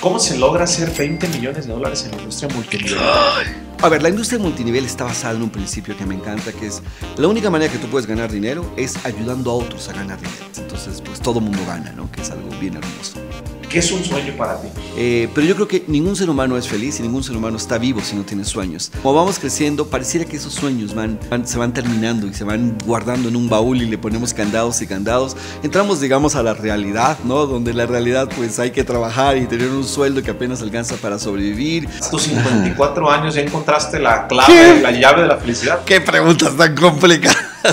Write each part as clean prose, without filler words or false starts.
¿Cómo se logra hacer 20 millones de dólares en la industria multinivel? A ver, la industria multinivel está basada en un principio que me encanta, que es la única manera que tú puedes ganar dinero es ayudando a otros a ganar dinero. Entonces, pues todo mundo gana, ¿no? Que es algo bien hermoso. ¿Qué es un sueño para ti? Pero yo creo que ningún ser humano es feliz y ningún ser humano está vivo si no tiene sueños. Como vamos creciendo, pareciera que esos sueños se van terminando y se van guardando en un baúl y le ponemos candados y candados. Entramos, digamos, a la realidad, ¿no? Donde la realidad, pues hay que trabajar y tener un sueldo que apenas alcanza para sobrevivir. A tus 54 años ya encontraste la clave, la llave de la felicidad. ¡Qué preguntas tan complicadas!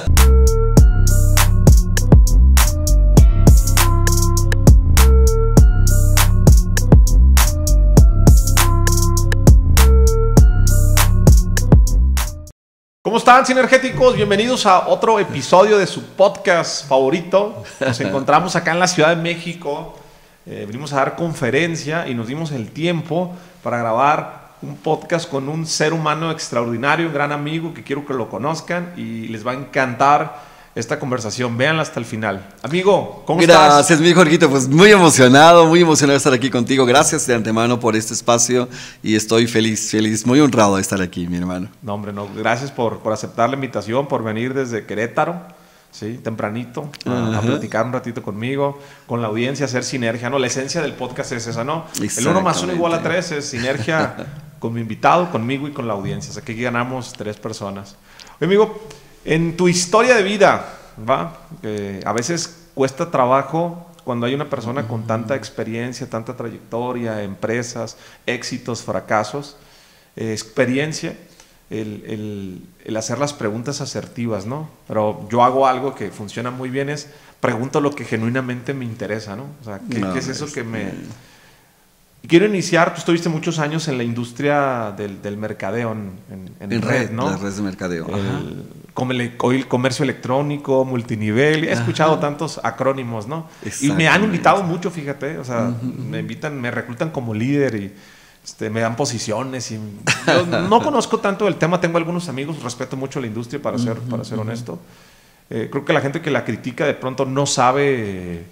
¿Cómo están, sinergéticos? Bienvenidos a otro episodio de su podcast favorito. Nos encontramos acá en la Ciudad de México. Venimos a dar conferencia y nos dimos el tiempo para grabar un podcast con un ser humano extraordinario, un gran amigo que quiero que lo conozcan y les va a encantar esta conversación. Véanla hasta el final. Amigo, ¿cómo estás? Gracias, mi Jorgito. Pues muy emocionado de estar aquí contigo. Gracias de antemano por este espacio y estoy feliz, muy honrado de estar aquí, mi hermano. No, hombre, no. Gracias por aceptar la invitación, por venir desde Querétaro, ¿sí? Tempranito, a platicar un ratito conmigo, con la audiencia, hacer sinergia. No, la esencia del podcast es esa, ¿no? El 1 más 1 igual a 3 es sinergia con mi invitado, conmigo y con la audiencia. O sea, que aquí ganamos 3 personas. Oye, amigo, en tu historia de vida, ¿va? A veces cuesta trabajo cuando hay una persona con tanta experiencia, tanta trayectoria, empresas, éxitos, fracasos, experiencia, el hacer las preguntas asertivas, ¿no? Pero yo hago algo que funciona muy bien, es pregunto lo que genuinamente me interesa, ¿no? O sea, ¿qué es eso que me... Y quiero iniciar, tú estuviste muchos años en la industria del mercadeo en red, ¿no? Las redes de mercadeo. El comercio electrónico, multinivel. He escuchado tantos acrónimos, ¿no? Y me han invitado mucho, fíjate. O sea, me invitan, me reclutan como líder y me dan posiciones. Y yo no conozco tanto el tema, tengo algunos amigos, respeto mucho la industria para ser honesto. Creo que la gente que la critica de pronto no sabe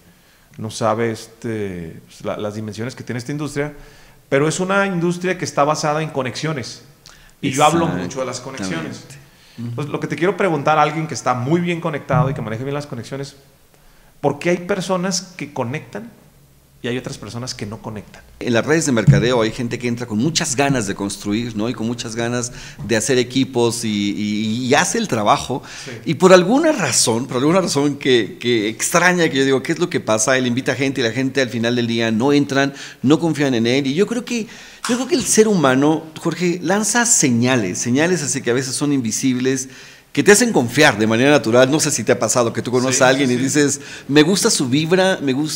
las dimensiones que tiene esta industria, pero es una industria que está basada en conexiones y yo hablo mucho de las conexiones. Pues lo que te quiero preguntar a alguien que está muy bien conectado y que maneja bien las conexiones, ¿por qué hay personas que conectan y hay otras personas que no conectan? En las redes de mercadeo hay gente que entra con muchas ganas de construir, ¿no? Y con muchas ganas de hacer equipos y hace el trabajo. Sí. Y por alguna razón que extraña, que yo digo, ¿qué es lo que pasa? Él invita a gente y la gente al final del día no entran, no confían en él. Y yo creo que el ser humano, Jorge, lanza señales así que a veces son invisibles, que te hacen confiar de manera natural. No sé si te ha pasado que tú conoces a alguien y dices, me gusta su vibra,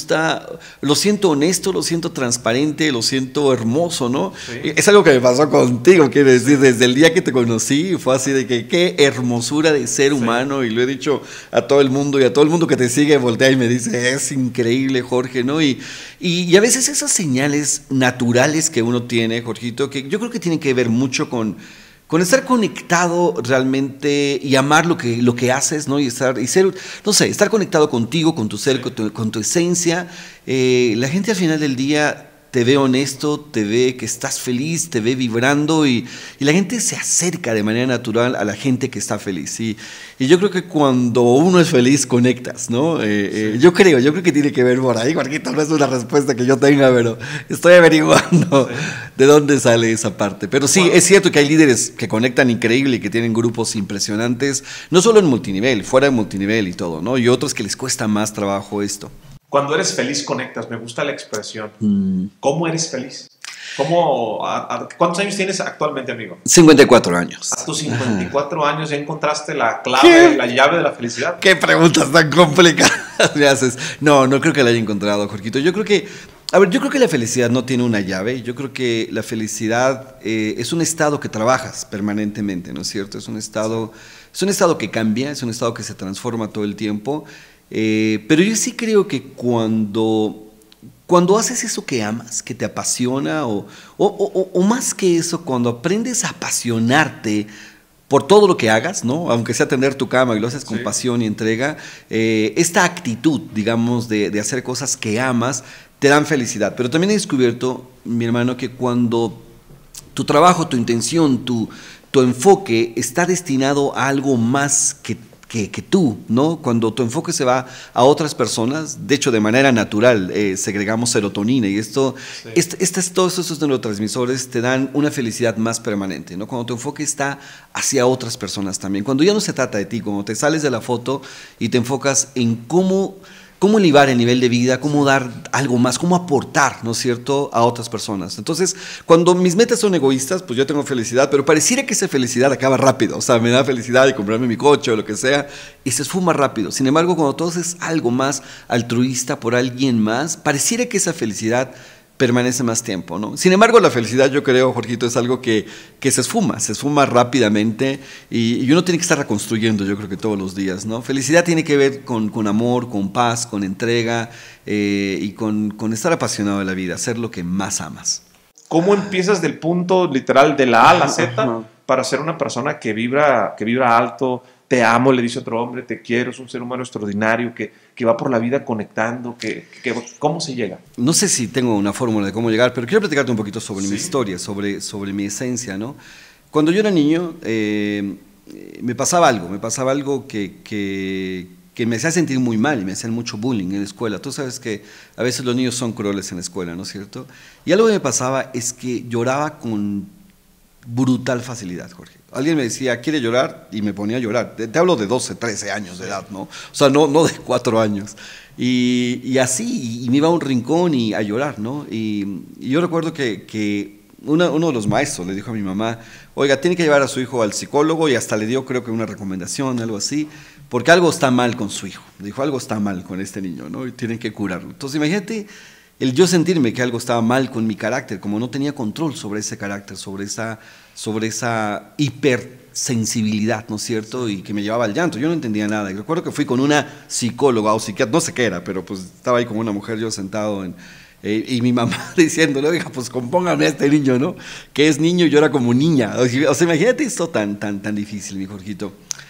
lo siento honesto, lo siento transparente, lo siento hermoso, ¿no? Sí. Es algo que me pasó contigo, quiero decir, desde el día que te conocí, fue así de que qué hermosura de ser humano, y lo he dicho a todo el mundo, y a todo el mundo que te sigue voltea y me dice, es increíble, Jorge, ¿no? Y a veces esas señales naturales que uno tiene, Jorgito, que yo creo que tienen que ver mucho con estar conectado realmente y amar lo que haces, ¿no? Y ser, no sé, estar conectado contigo, con tu ser, con tu esencia. La gente al final del día te ve honesto, te ve que estás feliz, te ve vibrando y la gente se acerca de manera natural a la gente que está feliz. Y yo creo que cuando uno es feliz, conectas, ¿no? Yo creo que tiene que ver por ahí. Marquito, no es una respuesta que yo tenga, pero estoy averiguando de dónde sale esa parte. Pero sí, es cierto que hay líderes que conectan increíble y que tienen grupos impresionantes, no solo en multinivel, fuera de multinivel y todo, ¿no? Y otros que les cuesta más trabajo esto. Cuando eres feliz, conectas. Me gusta la expresión. ¿Cómo eres feliz? ¿Cuántos años tienes actualmente, amigo? 54 años. A tus 54 años ya encontraste la clave, la llave de la felicidad. ¿Qué preguntas tan complicadas me haces? No creo que la haya encontrado, Jorgito. Yo creo que la felicidad no tiene una llave. Yo creo que la felicidad es un estado que trabajas permanentemente, ¿no es cierto? Es un estado que cambia, es un estado que se transforma todo el tiempo. Pero yo sí creo que cuando haces eso que amas, que te apasiona, o más que eso, cuando aprendes a apasionarte por todo lo que hagas, ¿no? Aunque sea tender tu cama y lo haces con pasión y entrega, esta actitud, digamos, de hacer cosas que amas, te dan felicidad. Pero también he descubierto mi hermano, que cuando tu trabajo, tu intención, tu enfoque está destinado a algo más que tú, ¿no? Cuando tu enfoque se va a otras personas, de hecho de manera natural segregamos serotonina y todos estos neurotransmisores te dan una felicidad más permanente, ¿no? Cuando tu enfoque está hacia otras personas también, cuando ya no se trata de ti, cuando te sales de la foto y te enfocas en cómo elevar el nivel de vida, cómo dar algo más, cómo aportar, ¿no es cierto?, a otras personas. Entonces, cuando mis metas son egoístas, pues yo tengo felicidad, pero pareciera que esa felicidad acaba rápido. O sea, me da felicidad de comprarme mi coche o lo que sea, y se esfuma rápido. Sin embargo, cuando tú haces algo más altruista por alguien más, pareciera que esa felicidad permanece más tiempo, ¿no? Sin embargo, la felicidad, yo creo, Jorgito, es algo que se esfuma rápidamente y uno tiene que estar reconstruyendo, yo creo que todos los días, ¿no? Felicidad tiene que ver con amor, con paz, con entrega y con estar apasionado de la vida, hacer lo que más amas. ¿Cómo empiezas del punto literal de la A a la Z para ser una persona que vibra alto? Te amo, le dice otro hombre, te quiero, es un ser humano extraordinario que va por la vida conectando, ¿cómo se llega? No sé si tengo una fórmula de cómo llegar, pero quiero platicarte un poquito sobre mi historia, sobre mi esencia, ¿no? Cuando yo era niño, me pasaba algo que me hacía sentir muy mal y me hacían mucho bullying en la escuela. Tú sabes que a veces los niños son crueles en la escuela, ¿no es cierto? Y algo que me pasaba es que lloraba con brutal facilidad, Jorge. Alguien me decía, ¿quiere llorar? Y me ponía a llorar. Te hablo de 12, 13 años de edad, ¿no? O sea, no de 4 años. Y así, y me iba a un rincón y a llorar, ¿no? Y yo recuerdo que uno de los maestros le dijo a mi mamá, oiga, tiene que llevar a su hijo al psicólogo, y hasta le dio, creo que una recomendación, algo así, porque algo está mal con su hijo. Dijo, algo está mal con este niño, ¿no? Y tienen que curarlo. Entonces, imagínate el yo sentirme que algo estaba mal con mi carácter, como no tenía control sobre ese carácter, sobre esa hipersensibilidad, ¿no es cierto? Y que me llevaba al llanto. Yo no entendía nada. Y recuerdo que fui con una psicóloga o psiquiatra, no sé qué era, pero pues estaba ahí como una mujer, yo sentado y mi mamá diciéndole, oiga, pues compóngame a este niño, ¿no? Que es niño y llora como niña. O sea, imagínate esto tan difícil, mi Jorgito.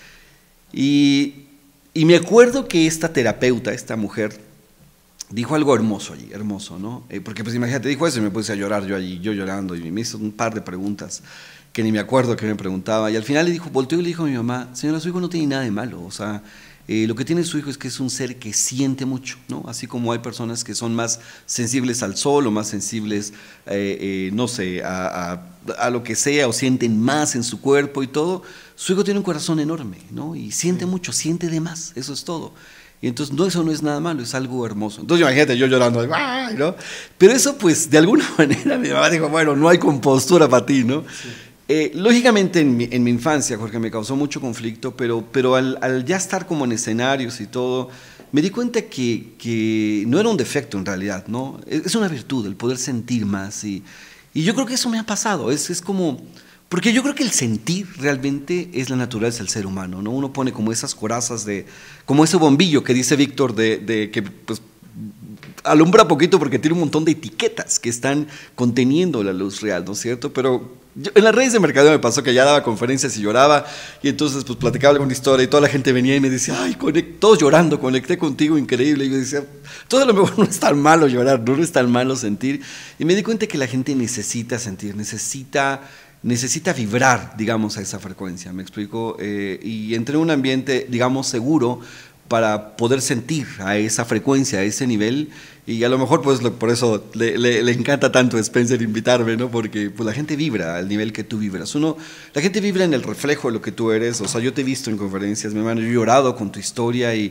Y me acuerdo que esta terapeuta, esta mujer, dijo algo hermoso allí, hermoso, ¿no? Porque pues imagínate, dijo eso y me puse a llorar yo allí, yo llorando, y me hizo un par de preguntas que ni me acuerdo que me preguntaba, y al final volteó y le dijo a mi mamá, señora, su hijo no tiene nada de malo, o sea, lo que tiene su hijo es que es un ser que siente mucho, ¿no? Así como hay personas que son más sensibles al sol o más sensibles, no sé, a lo que sea, o sienten más en su cuerpo y todo, su hijo tiene un corazón enorme, ¿no? Y siente mucho, siente de más, eso es todo. Y entonces eso no es nada malo, es algo hermoso. Entonces imagínate yo llorando, ¿no? Pero eso pues de alguna manera mi mamá dijo, bueno, no hay compostura para ti, ¿no? Sí. Lógicamente en mi infancia, Jorge, me causó mucho conflicto, pero al ya estar como en escenarios y todo, me di cuenta que no era un defecto en realidad, ¿no? Es una virtud el poder sentir más y yo creo que eso me ha pasado, es como... Porque yo creo que el sentir realmente es la naturaleza del ser humano, ¿no? Uno pone como esas corazas como ese bombillo que dice Víctor que pues alumbra poquito porque tiene un montón de etiquetas que están conteniendo la luz real, ¿no es cierto? Pero en las redes de mercadeo me pasó que ya daba conferencias y lloraba, y entonces pues platicaba alguna historia y toda la gente venía y me decía, ay, todos llorando, conecté contigo, increíble. Y yo decía, todo a lo mejor no es tan malo llorar, no es tan malo sentir. Y me di cuenta que la gente necesita sentir, necesita vibrar, digamos, a esa frecuencia, ¿me explico? Y entré en un ambiente, digamos, seguro para poder sentir a esa frecuencia, a ese nivel, y a lo mejor pues por eso le encanta tanto a Spencer invitarme, ¿no? Porque pues, la gente vibra al nivel que tú vibras. La gente vibra en el reflejo de lo que tú eres. O sea, yo te he visto en conferencias, mi hermano, yo he llorado con tu historia y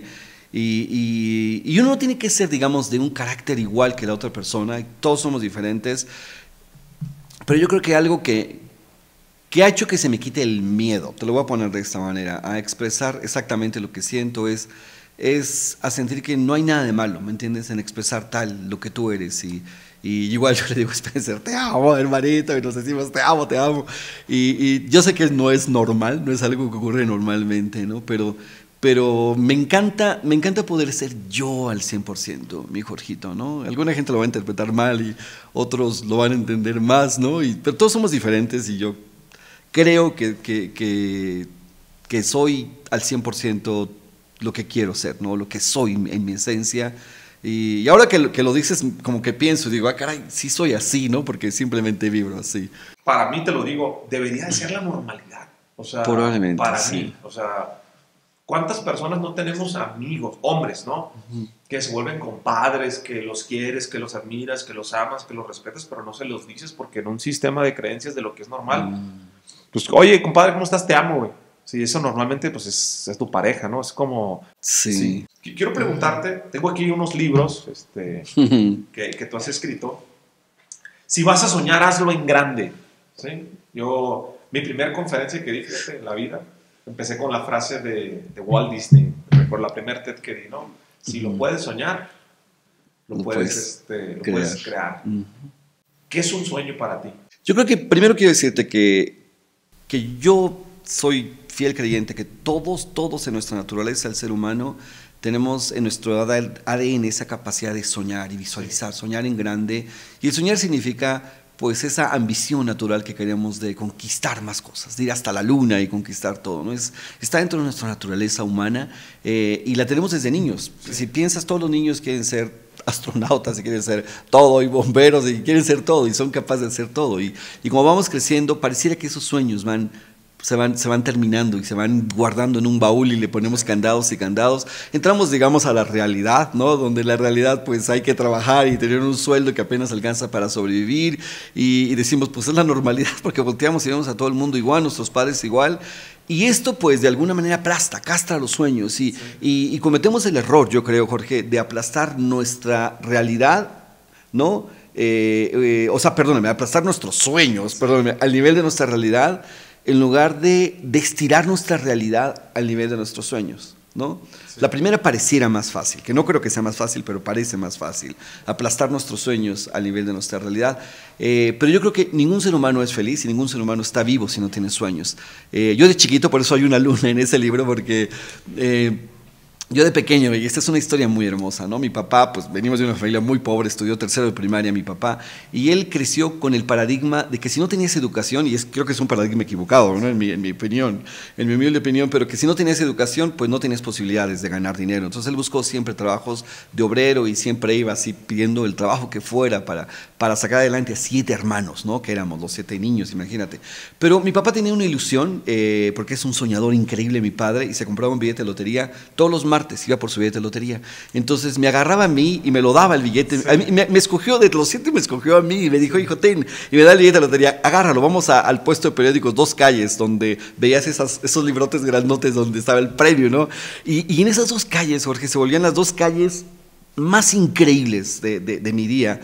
uno no tiene que ser, digamos, de un carácter igual que la otra persona, todos somos diferentes, pero yo creo que algo que ha hecho que se me quite el miedo, te lo voy a poner de esta manera, a expresar exactamente lo que siento, es a sentir que no hay nada de malo, ¿me entiendes? En expresar lo que tú eres. Y igual yo le digo a Spencer, te amo, hermanito, y nos decimos, te amo. Y yo sé que no es normal, no es algo que ocurre normalmente, ¿no? Pero me encanta poder ser yo al 100%, mi Jorgito, ¿no? Alguna gente lo va a interpretar mal y otros lo van a entender más, ¿no? Pero todos somos diferentes y yo creo que soy al 100% lo que quiero ser, ¿no? Lo que soy en mi esencia. Y ahora que lo dices, como que pienso, digo, caray, sí soy así, ¿no? Porque simplemente vibro así. Para mí, te lo digo, debería de ser la normalidad. O sea, probablemente, para sí. mí, o sea, ¿cuántas personas no tenemos amigos, hombres, ¿no? Que se vuelven compadres, que los quieres, que los admiras, que los amas, que los respetas, pero no se los dices porque en un sistema de creencias de lo que es normal. Pues, oye, compadre, ¿cómo estás? Te amo, güey. Sí, eso normalmente pues es tu pareja, ¿no? Es como... Sí. Quiero preguntarte, tengo aquí unos libros que tú has escrito. Si vas a soñar, hazlo en grande. ¿Sí? Mi primer conferencia que di, fíjate, en la vida, empecé con la frase de Walt Disney, por la primer TED que di, ¿no? Si lo puedes soñar, lo puedes crear. ¿Qué es un sueño para ti? Yo creo que primero quiero decirte que yo soy fiel creyente que todos en nuestra naturaleza, el ser humano, tenemos en nuestro ADN esa capacidad de soñar y visualizar, soñar en grande. Y el soñar significa pues esa ambición natural que queremos de conquistar más cosas, de ir hasta la luna y conquistar todo, ¿no? Está dentro de nuestra naturaleza humana y la tenemos desde niños. Sí. Si piensas, todos los niños quieren ser astronautas y quieren ser todo, y bomberos y quieren ser todo y son capaces de hacer todo. Y como vamos creciendo, pareciera que esos sueños se van terminando y se van guardando en un baúl y le ponemos candados y candados. Entramos, digamos, a la realidad, ¿no? Donde la realidad, pues hay que trabajar y tener un sueldo que apenas alcanza para sobrevivir y decimos, pues es la normalidad porque volteamos y vemos a todo el mundo igual, nuestros padres igual. Y esto, pues, de alguna manera castra los sueños y cometemos el error, yo creo, Jorge, de aplastar nuestra realidad, ¿no? Aplastar nuestros sueños, al nivel de nuestra realidad, en lugar de estirar nuestra realidad al nivel de nuestros sueños, ¿no? Sí. La primera pareciera más fácil, que no creo que sea más fácil, pero parece más fácil, aplastar nuestros sueños al nivel de nuestra realidad. Pero yo creo que ningún ser humano es feliz y ningún ser humano está vivo si no tiene sueños. Yo de chiquito, por eso hay una luna en ese libro, porque... yo de pequeño, y esta es una historia muy hermosa, ¿no? Mi papá, pues venimos de una familia muy pobre, estudió tercero de primaria mi papá, y él creció con el paradigma de que si no tenías educación, y creo que es un paradigma equivocado, ¿no? en mi opinión, en mi humilde opinión, pero que si no tenías educación, pues no tenías posibilidades de ganar dinero. Entonces él buscó siempre trabajos de obrero y siempre iba así pidiendo el trabajo que fuera para sacar adelante a 7 hermanos, ¿no? Que éramos los 7 niños, imagínate. Pero mi papá tenía una ilusión, porque es un soñador increíble mi padre, y se compraba un billete de lotería todos los martes, iba por su billete de lotería. Entonces me agarraba a mí y me lo daba el billete. Sí. A mí, me escogió, de los 7 me escogió a mí y me dijo, hijo, ten, y me da el billete de lotería, agárralo, vamos al puesto de periódicos 2 calles, donde veías esos librotes grandotes donde estaba el premio, ¿no? Y en esas 2 calles, Jorge, se volvían las 2 calles más increíbles de mi día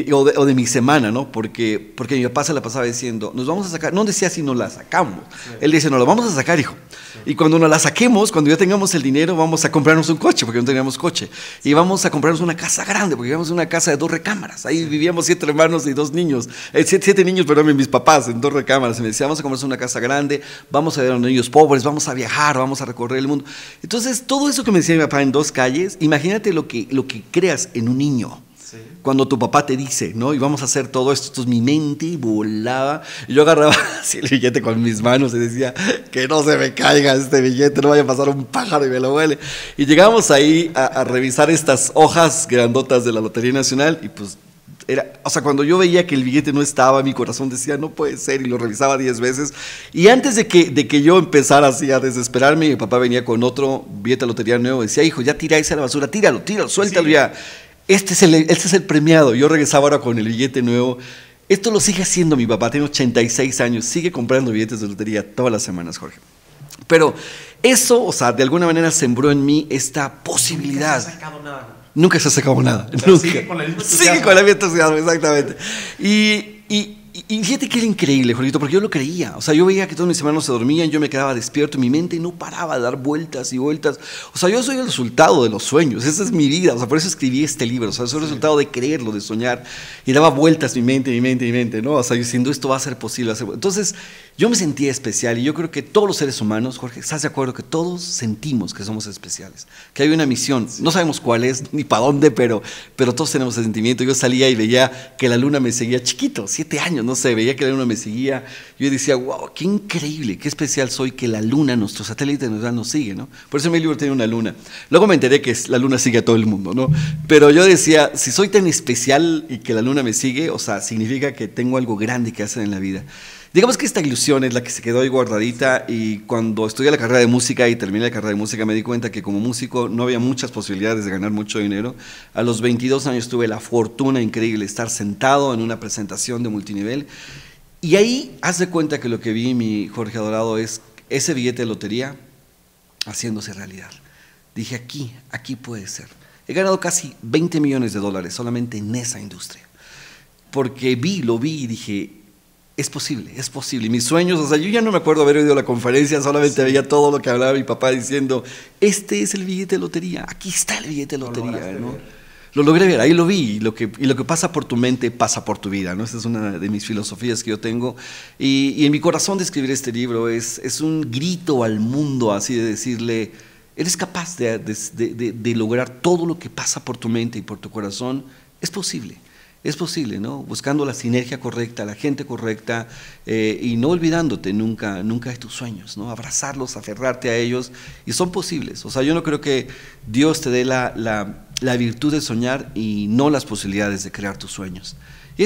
o de mi semana, ¿no? Porque mi papá se la pasaba diciendo, nos vamos a sacar, no decía si nos la sacamos, sí. Él dice, nos la vamos a sacar, hijo, sí. Y cuando nos la saquemos, cuando ya tengamos el dinero, vamos a comprarnos un coche, porque no teníamos coche, y vamos a comprarnos una casa grande, porque vivíamos en una casa de 2 recámaras, ahí vivíamos 7 hermanos y 2 niños, 7 niños, perdón, mis papás, en 2 recámaras, y me decía, vamos a comprarnos una casa grande, vamos a ver a los niños pobres, vamos a viajar, vamos a recorrer el mundo. Entonces, todo eso que me decía mi papá en 2 calles, imagínate lo que creas en un niño. Sí. Cuando tu papá te dice, ¿no? Y vamos a hacer todo esto. Entonces mi mente volaba. Y yo agarraba así el billete con mis manos y decía, que no se me caiga este billete, no vaya a pasar un pájaro y me lo huele. Y llegamos ahí a revisar estas hojas grandotas de la Lotería Nacional y pues cuando yo veía que el billete no estaba, mi corazón decía, no puede ser, y lo revisaba 10 veces. Y antes de que yo empezara así a desesperarme, mi papá venía con otro billete de lotería nuevo, decía, hijo, ya tira ese a la basura, tíralo, suéltalo, sí. Ya. Este es el premiado. Yo regresaba ahora con el billete nuevo. Esto lo sigue haciendo mi papá, tiene 86 años, sigue comprando billetes de lotería todas las semanas, Jorge. Pero eso, de alguna manera sembró en mí esta posibilidad. Nunca se ha sacado nada. Nunca se ha sacado nada. Nunca. Sigue con el mismo entusiasmo. Sigue con el mismo entusiasmo, exactamente. Y fíjate que era increíble, Jorgito, porque yo lo creía. Yo veía que todos mis hermanos se dormían, yo me quedaba despierto, mi mente no paraba de dar vueltas y vueltas. Yo soy el resultado de los sueños, esa es mi vida. Por eso escribí este libro, soy el resultado de creerlo, de soñar. Y daba vueltas mi mente, ¿no? Diciendo, esto va a ser posible. Entonces, Yo me sentía especial y yo creo que todos los seres humanos, Jorge, ¿estás de acuerdo que todos sentimos que somos especiales? Que hay una misión, no sabemos cuál es ni para dónde, pero todos tenemos ese sentimiento. Yo salía y veía que la luna me seguía chiquito, 7 años, no sé, veía que la luna me seguía. Yo decía, wow, qué increíble, qué especial soy que la luna, nuestro satélite nos sigue, ¿no? Por eso mi libro tiene una luna. Luego me enteré que la luna sigue a todo el mundo, ¿no? Pero yo decía, si soy tan especial y que la luna me sigue, o sea, significa que tengo algo grande que hacer en la vida. Digamos que esta ilusión es la que se quedó ahí guardadita, y cuando estudié la carrera de música y terminé la carrera de música me di cuenta que como músico no había muchas posibilidades de ganar mucho dinero. A los 22 años tuve la fortuna increíble de estar sentado en una presentación de multinivel, y ahí haz de cuenta que lo que vi, mi Jorge adorado, es ese billete de lotería haciéndose realidad. Dije, aquí puede ser. He ganado casi $20 millones solamente en esa industria, porque lo vi y dije, es posible. Y mis sueños, o sea, yo ya no me acuerdo haber oído la conferencia, solamente veía todo lo que hablaba mi papá diciendo, este es el billete de lotería, aquí está el billete de lotería, ¿no? Lo logré ver, ahí lo vi, y lo que pasa por tu mente pasa por tu vida, ¿no? Esa es una de mis filosofías que yo tengo, y en mi corazón de escribir este libro es un grito al mundo, así de decirle, eres capaz de lograr todo lo que pasa por tu mente y por tu corazón, es posible. Es posible, ¿no? Buscando la sinergia correcta, la gente correcta, y no olvidándote nunca de tus sueños, ¿no? Abrazarlos, aferrarte a ellos, y son posibles. O sea, yo no creo que Dios te dé la virtud de soñar y no las posibilidades de crear tus sueños. Y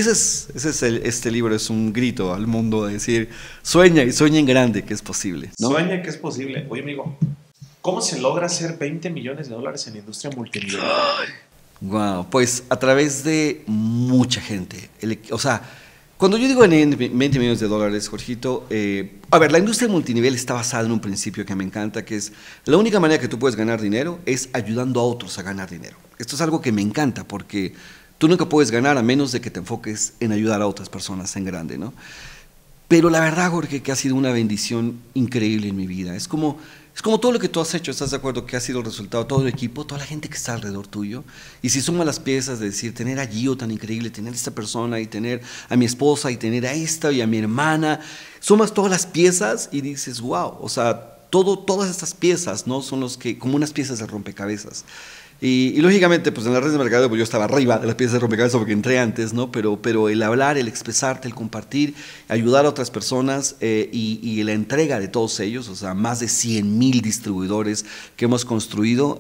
este libro es un grito al mundo de decir, sueña y sueña en grande, que es posible, ¿no? Sueña que es posible. Oye, amigo, ¿cómo se logra hacer $20 millones en la industria multinivel? Wow, pues a través de mucha gente. O sea, cuando yo digo en $20 millones, Jorgito, a ver, la industria multinivel está basada en un principio que me encanta, que es la única manera que tú puedes ganar dinero es ayudando a otros a ganar dinero. Esto es algo que me encanta porque tú nunca puedes ganar a menos de que te enfoques en ayudar a otras personas en grande, ¿no? Pero la verdad, Jorge, que ha sido una bendición increíble en mi vida. Es como todo lo que tú has hecho, ¿estás de acuerdo? Que ha sido el resultado, todo el equipo, toda la gente que está alrededor tuyo. Y si suma las piezas de decir, tener a Gio tan increíble, tener a esta persona, y tener a mi esposa, y tener a esta, y a mi hermana, sumas todas las piezas y dices, wow, o sea, todas estas piezas, ¿no? Son como unas piezas de rompecabezas. Y lógicamente, pues en las redes de mercadeo, pues yo estaba arriba de las piezas de rompecabezas porque entré antes, ¿no? Pero el hablar, el expresarte, el compartir, ayudar a otras personas, y la entrega de todos ellos, o sea, más de 100,000 distribuidores que hemos construido,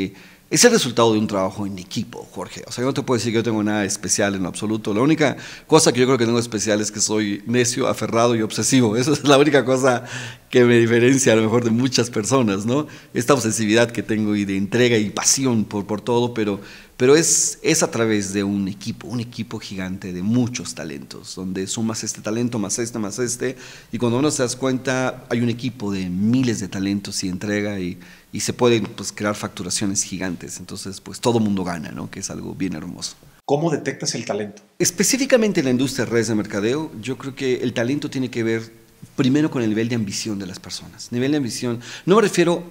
es el resultado de un trabajo en equipo, Jorge. O sea, yo no te puedo decir que yo tengo nada especial en lo absoluto. La única cosa que yo creo que tengo especial es que soy necio, aferrado y obsesivo. Esa es la única cosa que me diferencia a lo mejor de muchas personas, ¿no? Esta obsesividad que tengo y de entrega y pasión por todo, pero es a través de un equipo gigante de muchos talentos, donde sumas este talento más este, y cuando uno se das cuenta hay un equipo de miles de talentos y entrega, y se pueden, pues, crear facturaciones gigantes. Entonces, pues todo mundo gana, ¿no? Que es algo bien hermoso. ¿Cómo detectas el talento? Específicamente en la industria de redes de mercadeo, yo creo que el talento tiene que ver primero con el nivel de ambición de las personas. Nivel de ambición, no me refiero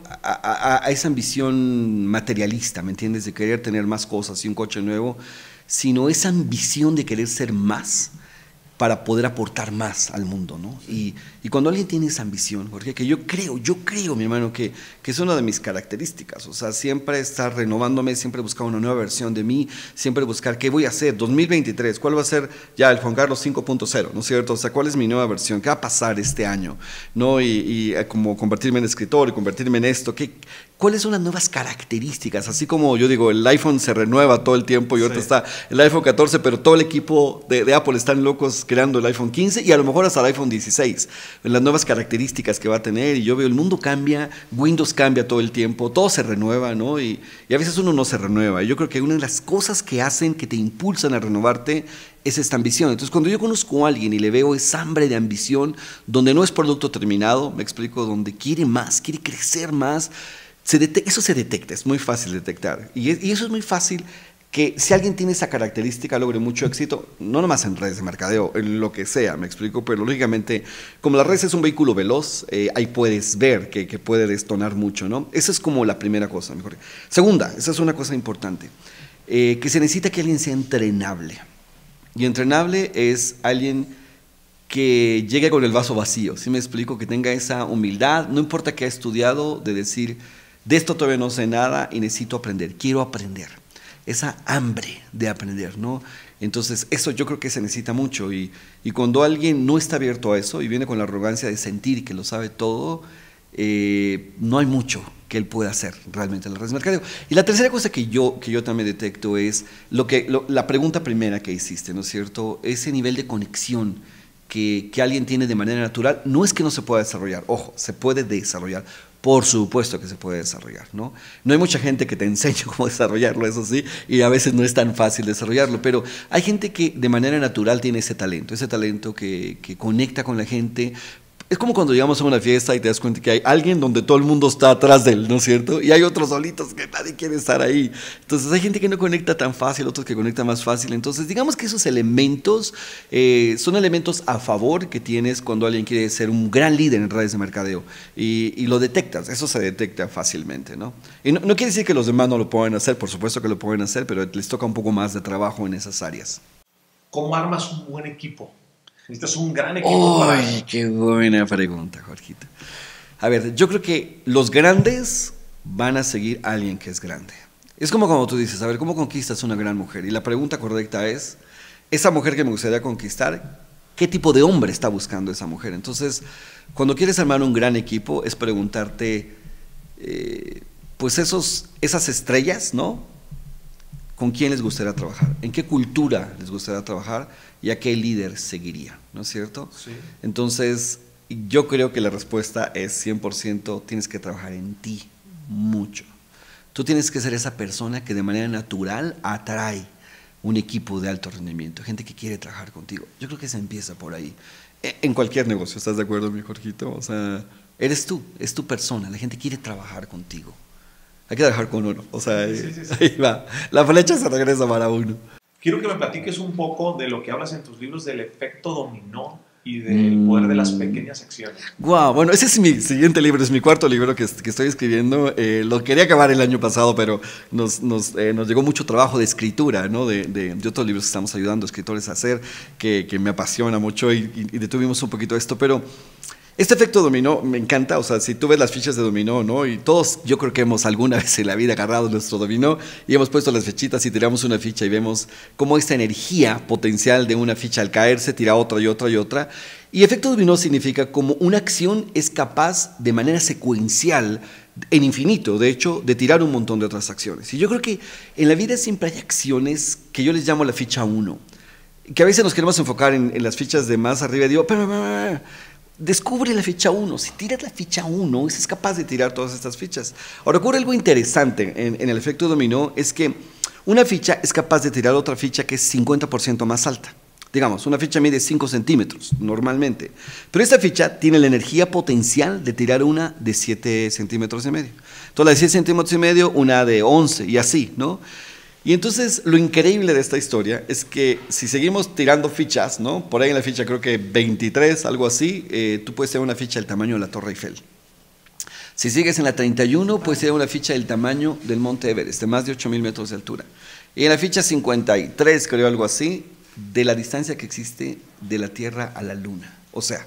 a esa ambición materialista, ¿me entiendes? De querer tener más cosas y un coche nuevo, sino esa ambición de querer ser más para poder aportar más al mundo, ¿no? Y cuando alguien tiene esa ambición, Jorge, que yo creo, mi hermano, que es una de mis características, o sea, siempre estar renovándome, siempre buscar una nueva versión de mí, siempre buscar qué voy a hacer, 2023, cuál va a ser ya el Juan Carlos 5.0, ¿no es cierto? O sea, cuál es mi nueva versión, qué va a pasar este año, ¿no? Y como convertirme en escritor y convertirme en esto, ¿cuáles son las nuevas características? Así como yo digo, el iPhone se renueva todo el tiempo y ahorita está el iPhone 14, pero todo el equipo de Apple están locos creando el iPhone 15 y a lo mejor hasta el iPhone 16, las nuevas características que va a tener, y yo veo el mundo cambia, Windows cambia todo el tiempo, todo se renueva, ¿no? Y a veces uno no se renueva. Y yo creo que una de las cosas que hacen, que te impulsan a renovarte, es esta ambición. Entonces, cuando yo conozco a alguien y le veo esa hambre de ambición, donde no es producto terminado, me explico, donde quiere más, quiere crecer más, eso se detecta, es muy fácil detectar. Y eso es muy fácil que si alguien tiene esa característica logre mucho éxito, no nomás en redes de mercadeo, en lo que sea, me explico, pero lógicamente, como la red es un vehículo veloz, ahí puedes ver que puede destonar mucho, ¿no? Esa es como la primera cosa, mejor. Segunda, esa es una cosa importante, que se necesita que alguien sea entrenable. Y entrenable es alguien que llegue con el vaso vacío, ¿sí me explico? Que tenga esa humildad, no importa que haya estudiado, de decir, de esto todavía no sé nada y necesito aprender, quiero aprender. Esa hambre de aprender, ¿no? Entonces, eso yo creo que se necesita mucho y cuando alguien no está abierto a eso y viene con la arrogancia de sentir que lo sabe todo, no hay mucho que él pueda hacer realmente en las redes de mercadeo. Y la tercera cosa que yo también detecto es la pregunta primera que hiciste, ¿no es cierto? Ese nivel de conexión que alguien tiene de manera natural, no es que no se pueda desarrollar, ojo, se puede desarrollar. Por supuesto que se puede desarrollar, ¿no? No hay mucha gente que te enseñe cómo desarrollarlo, eso sí, y a veces no es tan fácil desarrollarlo, pero hay gente que de manera natural tiene ese talento que conecta con la gente. Es como cuando llegamos a una fiesta y te das cuenta que hay alguien donde todo el mundo está atrás de él, ¿no es cierto? Y hay otros solitos que nadie quiere estar ahí. Entonces hay gente que no conecta tan fácil, otros que conectan más fácil. Entonces digamos que esos elementos son elementos a favor que tienes cuando alguien quiere ser un gran líder en redes de mercadeo. Y lo detectas, eso se detecta fácilmente, ¿no? Y no quiere decir que los demás no lo puedan hacer, por supuesto que lo pueden hacer, pero les toca un poco más de trabajo en esas áreas. ¿Cómo armas un buen equipo? Necesitas un gran equipo. ¡Ay, qué buena pregunta, Jorgito! A ver, yo creo que los grandes van a seguir a alguien que es grande. Es como cuando tú dices, a ver, ¿cómo conquistas una gran mujer? Y la pregunta correcta es, esa mujer que me gustaría conquistar, ¿qué tipo de hombre está buscando esa mujer? Entonces, cuando quieres armar un gran equipo, es preguntarte, pues esas estrellas, ¿no? ¿Con quién les gustaría trabajar? ¿En qué cultura les gustaría trabajar? ¿Y a qué líder seguiría? ¿No es cierto? Sí. Entonces, yo creo que la respuesta es 100% tienes que trabajar en ti mucho. Tú tienes que ser esa persona que de manera natural atrae un equipo de alto rendimiento, gente que quiere trabajar contigo. Yo creo que se empieza por ahí. En cualquier negocio, ¿estás de acuerdo, mi Jorgito? O sea, eres tú, es tu persona, la gente quiere trabajar contigo. Hay que trabajar con uno, o sea, sí. Ahí va, la flecha se regresa para uno. Quiero que me platiques un poco de lo que hablas en tus libros del efecto dominó y del poder de las pequeñas acciones. Wow, bueno, ese es mi siguiente libro, es mi cuarto libro que estoy escribiendo. Lo quería acabar el año pasado, pero nos llegó mucho trabajo de escritura, ¿no? de otros libros que estamos ayudando a escritores a hacer, que me apasiona mucho y detuvimos un poquito esto, pero este efecto dominó me encanta, o sea, si tú ves las fichas de dominó, ¿no? Y todos, yo creo que hemos alguna vez en la vida agarrado nuestro dominó y hemos puesto las fichitas y tiramos una ficha y vemos cómo esta energía potencial de una ficha al caerse tira otra y otra y otra. Y efecto dominó significa como una acción es capaz de manera secuencial, en infinito, de hecho, de tirar un montón de otras acciones. Y yo creo que en la vida siempre hay acciones que yo les llamo la ficha 1, que a veces nos queremos enfocar en las fichas de más arriba y digo, pero descubre la ficha 1. Si tiras la ficha 1, es capaz de tirar todas estas fichas. Ahora, ocurre algo interesante en el efecto dominó, es que una ficha es capaz de tirar otra ficha que es 50% más alta. Digamos, una ficha mide 5 centímetros normalmente, pero esta ficha tiene la energía potencial de tirar una de 7 centímetros y medio. Entonces, la de 7 centímetros y medio, una de 11 y así, ¿no? Y entonces lo increíble de esta historia es que si seguimos tirando fichas, ¿no? Por ahí en la ficha creo que 23, algo así, tú puedes tener una ficha del tamaño de la Torre Eiffel. Si sigues en la 31, puedes tener una ficha del tamaño del Monte Everest, de más de 8,000 metros de altura. Y en la ficha 53, creo algo así, de la distancia que existe de la Tierra a la Luna. O sea,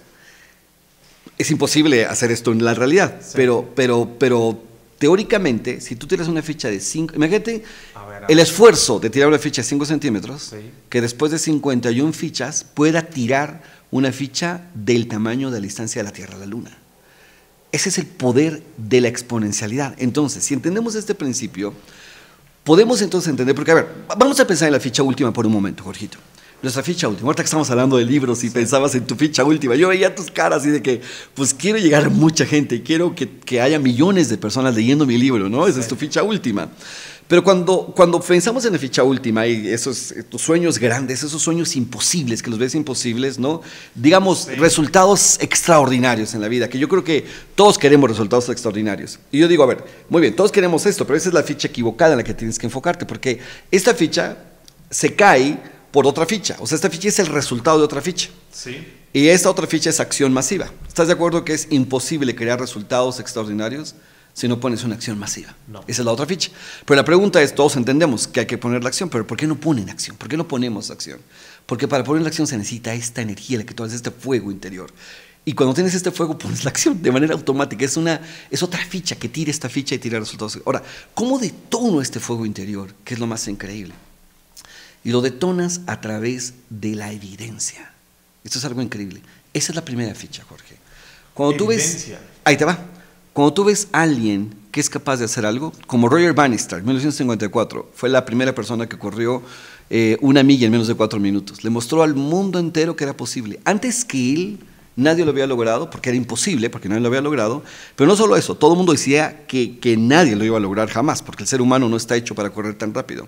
es imposible hacer esto en la realidad, sí. pero teóricamente, si tú tiras una ficha de 5, imagínate el esfuerzo de tirar una ficha de 5 centímetros, sí, que después de 51 fichas pueda tirar una ficha del tamaño de la distancia de la Tierra a la Luna. Ese es el poder de la exponencialidad. Entonces, si entendemos este principio, podemos entonces entender, porque a ver, vamos a pensar en la ficha última por un momento, Jorgito. Nuestra ficha última, ahorita que estamos hablando de libros y sí, pensabas en tu ficha última, yo veía tus caras y de que, pues quiero llegar a mucha gente, quiero que haya millones de personas leyendo mi libro, ¿no? Esa es tu ficha última. Pero cuando pensamos en la ficha última y esos tus sueños grandes, esos sueños imposibles, que los ves imposibles, ¿no? Digamos, sí, resultados extraordinarios en la vida, que yo creo que todos queremos resultados extraordinarios. Y yo digo, a ver, muy bien, todos queremos esto, pero esa es la ficha equivocada en la que tienes que enfocarte, porque esta ficha se cae por otra ficha, o sea, esta ficha es el resultado de otra ficha. Sí. Y esta otra ficha es acción masiva. ¿Estás de acuerdo que es imposible crear resultados extraordinarios? si no pones una acción masiva. No. Esa es la otra ficha. Pero la pregunta es, todos entendemos que hay que poner la acción, pero ¿por qué no ponen acción? ¿Por qué no ponemos acción? Porque para poner la acción se necesita esta energía, la que tú haces, este fuego interior. Y cuando tienes este fuego, pones la acción de manera automática. Es otra ficha que tira esta ficha y tira resultados. Ahora, ¿cómo detono este fuego interior? Que es lo más increíble. Y lo detonas a través de la evidencia. Esto es algo increíble. Esa es la primera ficha, Jorge. Cuando tú ves, ahí te va. Cuando tú ves a alguien que es capaz de hacer algo, como Roger Bannister, en 1954, fue la primera persona que corrió 1 milla en menos de 4 minutos. Le mostró al mundo entero que era posible. Antes que él, nadie lo había logrado, porque era imposible, porque nadie lo había logrado. Pero no solo eso, todo el mundo decía que nadie lo iba a lograr jamás, porque el ser humano no está hecho para correr tan rápido.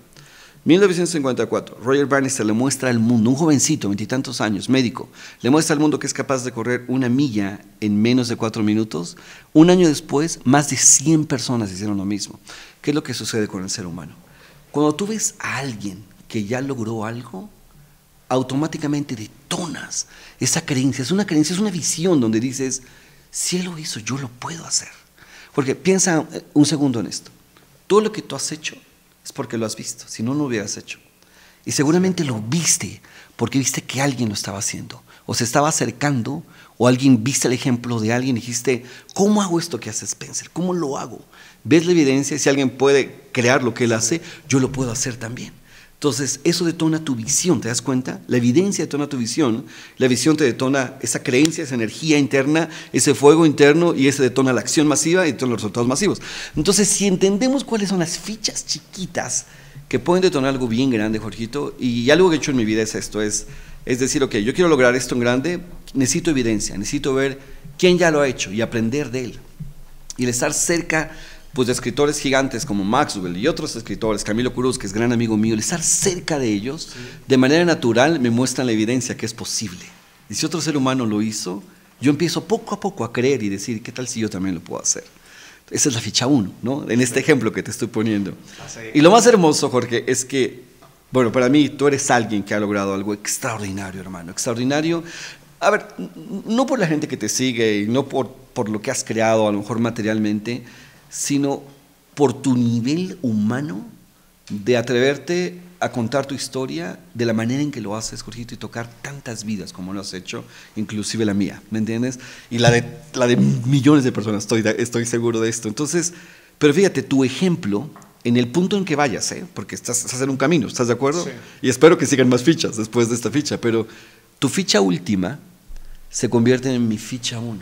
1954, Roger Bannister le muestra al mundo, un jovencito, 20 y tantos años, médico, le muestra al mundo que es capaz de correr 1 milla en menos de 4 minutos. Un año después, más de 100 personas hicieron lo mismo. ¿Qué es lo que sucede con el ser humano? Cuando tú ves a alguien que ya logró algo, automáticamente detonas esa creencia. Es una creencia, es una visión donde dices, si él lo hizo, yo lo puedo hacer. Porque piensa un segundo en esto. Todo lo que tú has hecho es porque lo has visto, si no, no lo hubieras hecho. Y seguramente lo viste porque viste que alguien lo estaba haciendo, o se estaba acercando, o alguien viste el ejemplo de alguien y dijiste, ¿cómo hago esto que hace Spencer? ¿Cómo lo hago? Ves la evidencia, si alguien puede crear lo que él hace, yo lo puedo hacer también. Entonces, eso detona tu visión, ¿te das cuenta? La evidencia detona tu visión, la visión te detona esa creencia, esa energía interna, ese fuego interno, y ese detona la acción masiva y detona los resultados masivos. Entonces, si entendemos cuáles son las fichas chiquitas que pueden detonar algo bien grande, Jorgito, y algo que he hecho en mi vida es esto, es decir, ok, yo quiero lograr esto en grande, necesito evidencia, necesito ver quién ya lo ha hecho y aprender de él. Y el estar cerca pues de escritores gigantes como Maxwell y otros escritores, Camilo Cruz, que es gran amigo mío, el estar cerca de ellos, sí, de manera natural me muestran la evidencia que es posible. Y si otro ser humano lo hizo, yo empiezo poco a poco a creer y decir, ¿qué tal si yo también lo puedo hacer? Esa es la ficha 1, ¿no? En este ejemplo que te estoy poniendo. Y lo más hermoso, Jorge, es que, bueno, para mí tú eres alguien que ha logrado algo extraordinario, hermano, extraordinario. A ver, no por la gente que te sigue y no por lo que has creado, a lo mejor materialmente, sino por tu nivel humano de atreverte a contar tu historia de la manera en que lo haces, Jorgito, y tocar tantas vidas como lo has hecho, inclusive la mía, ¿me entiendes? Y la de millones de personas, estoy seguro de esto. Entonces, pero fíjate, tu ejemplo, en el punto en que vayas, porque estás en un camino, ¿estás de acuerdo? Sí. Y espero que sigan más fichas después de esta ficha, pero tu ficha última se convierte en mi ficha 1.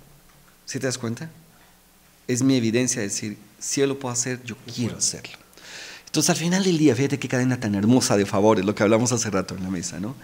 ¿Sí te das cuenta? Es mi evidencia de decir, si yo lo puedo hacer, yo quiero hacerlo. Entonces, al final del día, fíjate qué cadena tan hermosa de favores, lo que hablamos hace rato en la mesa, ¿no?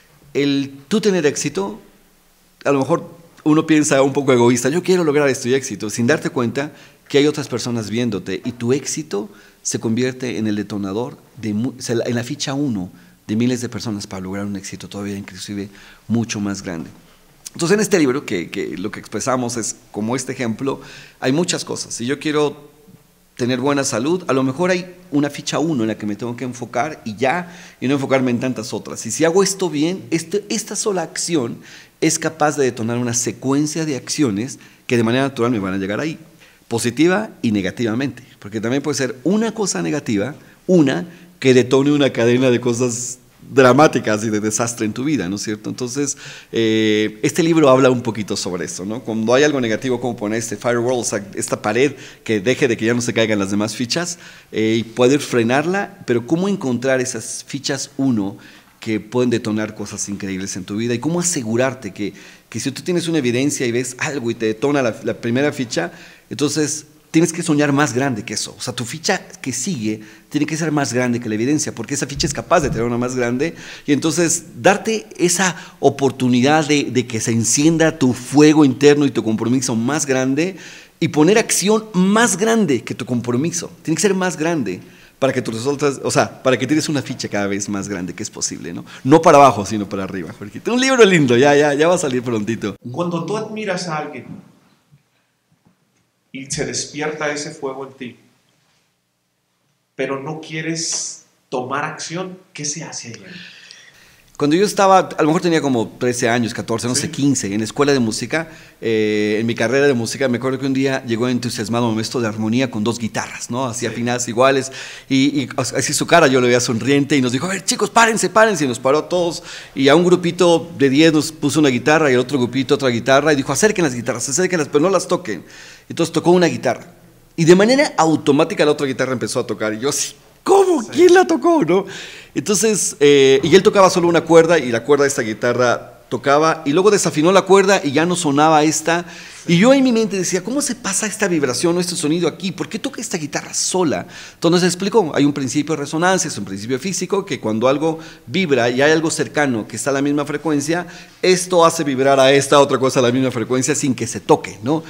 El tú tener éxito, a lo mejor uno piensa un poco egoísta, yo quiero lograr esto y éxito, sin darte cuenta que hay otras personas viéndote, y tu éxito se convierte en el detonador, en la ficha 1 de miles de personas para lograr un éxito todavía inclusive mucho más grande. Entonces, en este libro, que lo que expresamos es como este ejemplo, hay muchas cosas. Si yo quiero tener buena salud, a lo mejor hay una ficha 1 en la que me tengo que enfocar y no enfocarme en tantas otras. Y si hago esto bien, esta sola acción es capaz de detonar una secuencia de acciones que de manera natural me van a llegar ahí, positiva y negativamente. Porque también puede ser una cosa negativa, que detone una cadena de cosas dramáticas y de desastre en tu vida, ¿no es cierto? Entonces, este libro habla un poquito sobre eso, ¿no? Cuando hay algo negativo, cómo poner este firewall, o sea, esta pared que deje de que ya no se caigan las demás fichas, y poder frenarla, pero cómo encontrar esas fichas 1 que pueden detonar cosas increíbles en tu vida, y cómo asegurarte que si tú tienes una evidencia y ves algo y te detona la primera ficha, entonces tienes que soñar más grande que eso. O sea, tu ficha que sigue tiene que ser más grande que la evidencia, porque esa ficha es capaz de tener una más grande, y entonces darte esa oportunidad de que se encienda tu fuego interno y tu compromiso más grande, y poner acción más grande que tu compromiso. Tiene que ser más grande para que tus resultados, o sea, para que tienes una ficha cada vez más grande que es posible, ¿no? No para abajo, sino para arriba, Jorgito. Un libro lindo, ya va a salir prontito. Cuando tú admiras a alguien y se despierta ese fuego en ti, pero no quieres tomar acción, ¿qué se hace ahí? Cuando yo estaba, a lo mejor tenía como 13 años, 14, no sé, 15, en la escuela de música, en mi carrera de música, me acuerdo que un día llegó entusiasmado un maestro de armonía con 2 guitarras, ¿no? Así afinadas iguales, y así su cara yo le veía sonriente y nos dijo, a ver, chicos, párense, y nos paró a todos, y a un grupito de 10 nos puso una guitarra y al otro grupito otra guitarra, y dijo, acerquen las guitarras, acérquenlas, pero no las toquen. Entonces tocó una guitarra, y de manera automática la otra guitarra empezó a tocar, y yo así, ¿cómo? Sí. ¿Quién la tocó, no? Entonces, y él tocaba solo una cuerda y la cuerda de esta guitarra tocaba y luego desafinó la cuerda y ya no sonaba esta. Sí. Y yo en mi mente decía, ¿cómo se pasa esta vibración o este sonido aquí? ¿Por qué toca esta guitarra sola? Entonces explicó, hay un principio de resonancia, es un principio físico que cuando algo vibra y hay algo cercano que está a la misma frecuencia, esto hace vibrar a esta otra cosa a la misma frecuencia sin que se toque, ¿no?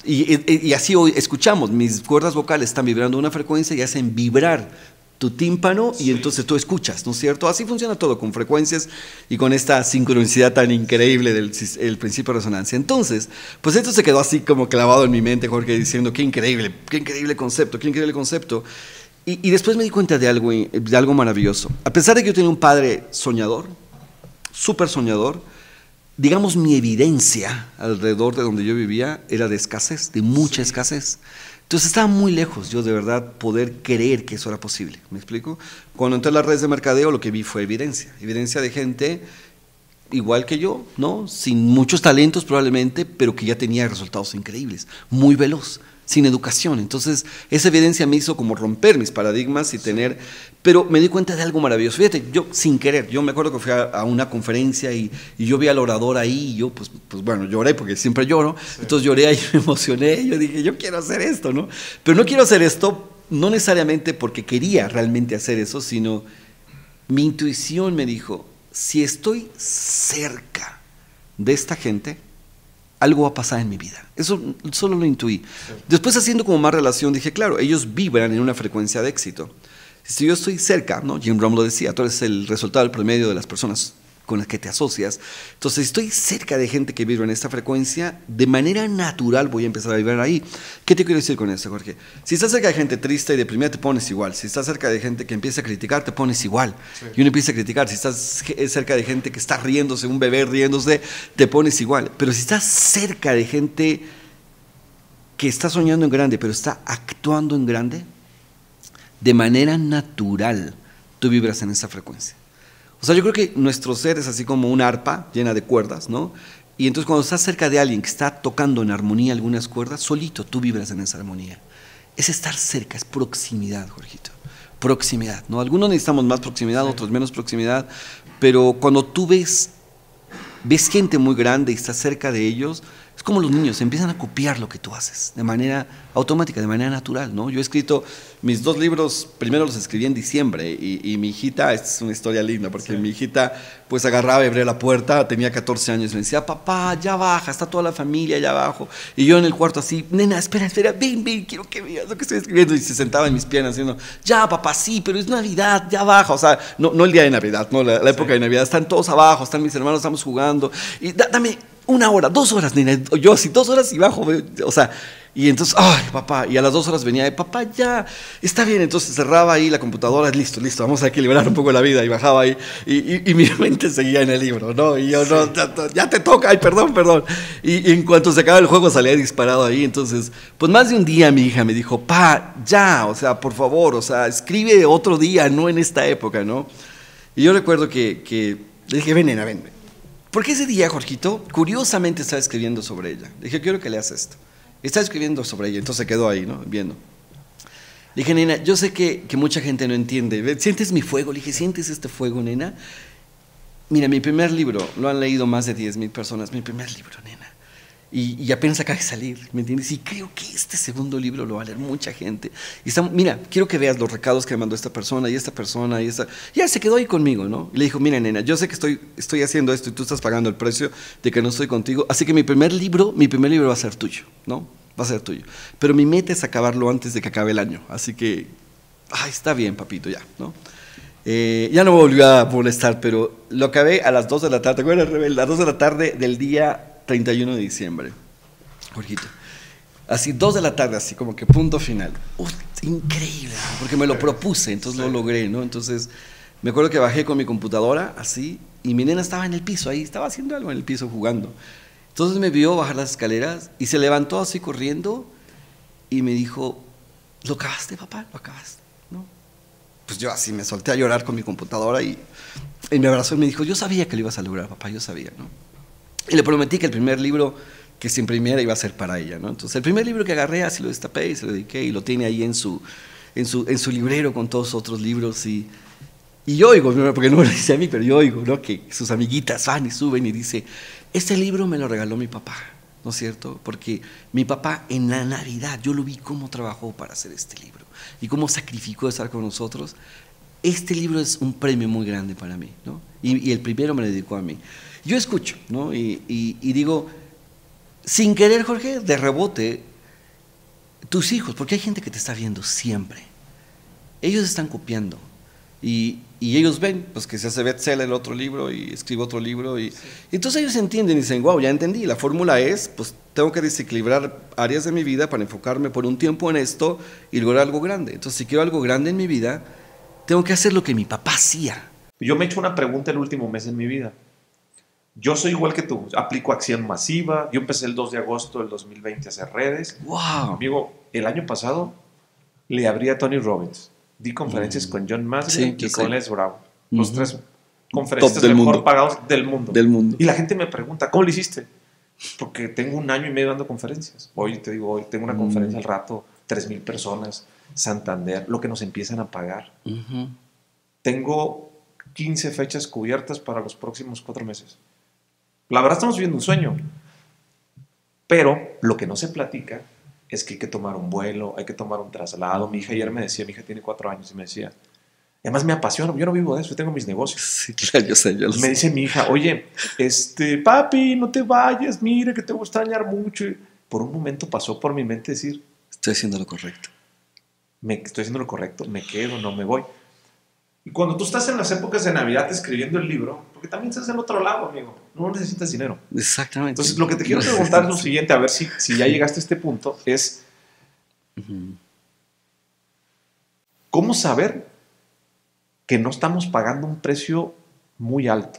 Y así hoy escuchamos, mis cuerdas vocales están vibrando a una frecuencia y hacen vibrar tu tímpano y entonces tú escuchas, ¿no es cierto? Así funciona todo, con frecuencias y con esta sincronicidad tan increíble del principio de resonancia. Entonces, pues esto se quedó así como clavado en mi mente, Jorge, diciendo, qué increíble concepto, qué increíble concepto. Y después me di cuenta de algo maravilloso. A pesar de que yo tenía un padre soñador, súper soñador, digamos, mi evidencia alrededor de donde yo vivía era de escasez, de mucha escasez. Entonces estaba muy lejos yo de verdad poder creer que eso era posible, ¿me explico? Cuando entré a las redes de mercadeo lo que vi fue evidencia de gente igual que yo, ¿no? Sin muchos talentos probablemente, pero que ya tenía resultados increíbles, muy veloz, sin educación. Entonces esa evidencia me hizo como romper mis paradigmas y tener, pero me di cuenta de algo maravilloso. Fíjate, yo sin querer, yo me acuerdo que fui a una conferencia y yo vi al orador ahí y yo pues bueno, lloré porque siempre lloro, sí. Entonces lloré ahí, me emocioné, yo dije, yo quiero hacer esto, ¿no? Pero no quiero hacer esto, no necesariamente porque quería realmente hacer eso, sino mi intuición me dijo, si estoy cerca de esta gente, algo va a pasar en mi vida. Eso solo lo intuí. Sí. Después, haciendo como más relación, dije, claro, ellos vibran en una frecuencia de éxito. Si yo estoy cerca, ¿no? Jim Rohn lo decía, tú eres el resultado del promedio de las personas con las que te asocias. Entonces, si estoy cerca de gente que vibra en esta frecuencia, de manera natural voy a empezar a vibrar ahí. ¿Qué te quiero decir con esto, Jorge? Si estás cerca de gente triste y deprimida, te pones igual. Si estás cerca de gente que empieza a criticar, te pones igual. Sí. Y uno empieza a criticar. Si estás cerca de gente que está riéndose, un bebé riéndose, te pones igual. Pero si estás cerca de gente que está soñando en grande, pero está actuando en grande, de manera natural tú vibras en esa frecuencia. O sea, yo creo que nuestro ser es así como una arpa llena de cuerdas, ¿no? Y entonces cuando estás cerca de alguien que está tocando en armonía algunas cuerdas, solito tú vibras en esa armonía. Es estar cerca, es proximidad, Jorgito. Proximidad, ¿no? Algunos necesitamos más proximidad, otros menos proximidad, pero cuando tú ves gente muy grande y estás cerca de ellos, es como los niños, empiezan a copiar lo que tú haces de manera automática, de manera natural, ¿no? Yo he escrito mis 2 libros, primero los escribí en diciembre y mi hijita, esta es una historia linda, porque sí. Mi hijita pues agarraba y abría la puerta, tenía 14 años, y me decía, papá, ya baja, está toda la familia allá abajo, y yo en el cuarto así, nena, espera, ven, quiero que veas lo que estoy escribiendo, y se sentaba en mis piernas diciendo, ya papá, sí, pero es Navidad, ya baja, o sea, no el día de Navidad, no la época sí. De Navidad, están todos abajo, están mis hermanos, estamos jugando, y dame 1 hora, 2 horas, nena, yo así 2 horas y bajo, o sea, y entonces, ay, papá, y a las 2 horas venía, papá, ya, está bien, entonces cerraba ahí la computadora, listo, vamos a equilibrar un poco la vida, y bajaba ahí, y mi mente seguía en el libro, ¿no? Y yo, sí. No, ya te toca, ay, perdón, y en cuanto se acaba el juego salía disparado ahí, entonces, pues más de un día mi hija me dijo, pa, ya, o sea, por favor, o sea, escribe otro día, no en esta época, ¿no? Y yo recuerdo que le dije, ven, nena, ven. Porque ese día, Jorgito, curiosamente estaba escribiendo sobre ella. Le dije, quiero que leas esto. Estaba escribiendo sobre ella, entonces se quedó ahí, ¿no? Viendo. Le dije, nena, yo sé que mucha gente no entiende. ¿Sientes mi fuego? Le dije, ¿sientes este fuego, nena? Mira, mi primer libro lo han leído más de 10,000 personas. Mi primer libro, nena. Y apenas acaba de salir, ¿me entiendes? Y creo que este segundo libro lo va a leer mucha gente. Y mira, quiero que veas los recados que me mandó esta persona y esta persona y esta. Ya se quedó ahí conmigo, ¿no? Y le dijo, mira, nena, yo sé que estoy haciendo esto y tú estás pagando el precio de que no estoy contigo, así que mi primer libro va a ser tuyo, ¿no? Va a ser tuyo. Pero mi meta es acabarlo antes de que acabe el año, así que, está bien, papito, ya, ¿no? Ya no me volvió a molestar, pero lo acabé a las 2 de la tarde, ¿te acuerdas, Rebel? A las 2 de la tarde del día 31 de diciembre, Jorgito. Así, 2 de la tarde, así como que punto final. Increíble, porque me lo propuse, entonces lo logré, ¿no? Entonces, me acuerdo que bajé con mi computadora, así, y mi nena estaba en el piso, ahí estaba haciendo algo en el piso jugando. Entonces me vio bajar las escaleras y se levantó así corriendo y me dijo, ¿lo acabaste, papá? ¿Lo acabaste? ¿No? Pues yo así me solté a llorar con mi computadora y me abrazó y me dijo, yo sabía que lo ibas a lograr, papá, yo sabía, ¿no? Y le prometí que el primer libro que se imprimiera iba a ser para ella, ¿no? Entonces el primer libro que agarré así lo destapé y se lo dediqué y lo tiene ahí en su librero con todos los otros libros y yo oigo, porque no me lo dice a mí, pero yo oigo, ¿no? Que sus amiguitas van y suben y dice, este libro me lo regaló mi papá, ¿no es cierto? Porque mi papá en la Navidad, yo lo vi cómo trabajó para hacer este libro y cómo sacrificó estar con nosotros. Este libro es un premio muy grande para mí, ¿no? Y el primero me lo dedicó a mí. Yo escucho, ¿no? Y digo, sin querer, Jorge, de rebote, tus hijos, porque hay gente que te está viendo siempre, ellos están copiando y ellos ven pues, que se hace bestseller el otro libro y escribe otro libro y entonces ellos entienden y dicen, wow, ya entendí, la fórmula es, pues tengo que desequilibrar áreas de mi vida para enfocarme por un tiempo en esto y lograr algo grande. Entonces, si quiero algo grande en mi vida, tengo que hacer lo que mi papá hacía. Yo me he hecho una pregunta el último mes en mi vida. Yo soy igual que tú, aplico acción masiva. Yo empecé el 2 de agosto del 2020 a hacer redes. ¡Wow! Amigo, el año pasado le abrí a Tony Robbins. Di conferencias con John Masden y con Les Brown. Los tres conferencistas mejor pagados del mundo. Y la gente me pregunta, ¿cómo lo hiciste? Porque tengo 1 año y medio dando conferencias. Hoy tengo una conferencia al rato, 3,000 personas, Santander, lo que nos empiezan a pagar. Tengo 15 fechas cubiertas para los próximos 4 meses. La verdad estamos viviendo un sueño, pero lo que no se platica es que hay que tomar un vuelo, hay que tomar un traslado. Mi hija ayer me decía, mi hija tiene 4 años y me decía, además me apasiona, yo no vivo de eso, yo tengo mis negocios. Sí, claro, yo sé. Me dice mi hija, oye, papi, no te vayas, mira que te voy a extrañar mucho. Y por un momento pasó por mi mente decir, estoy haciendo lo correcto. Estoy haciendo lo correcto, me quedo, no me voy. Y cuando tú estás en las épocas de Navidad escribiendo el libro, porque también estás del otro lado, amigo, no necesitas dinero. Exactamente. Entonces, lo que te quiero preguntar es lo siguiente, a ver si ya llegaste a este punto, es ¿cómo saber que no estamos pagando un precio muy alto?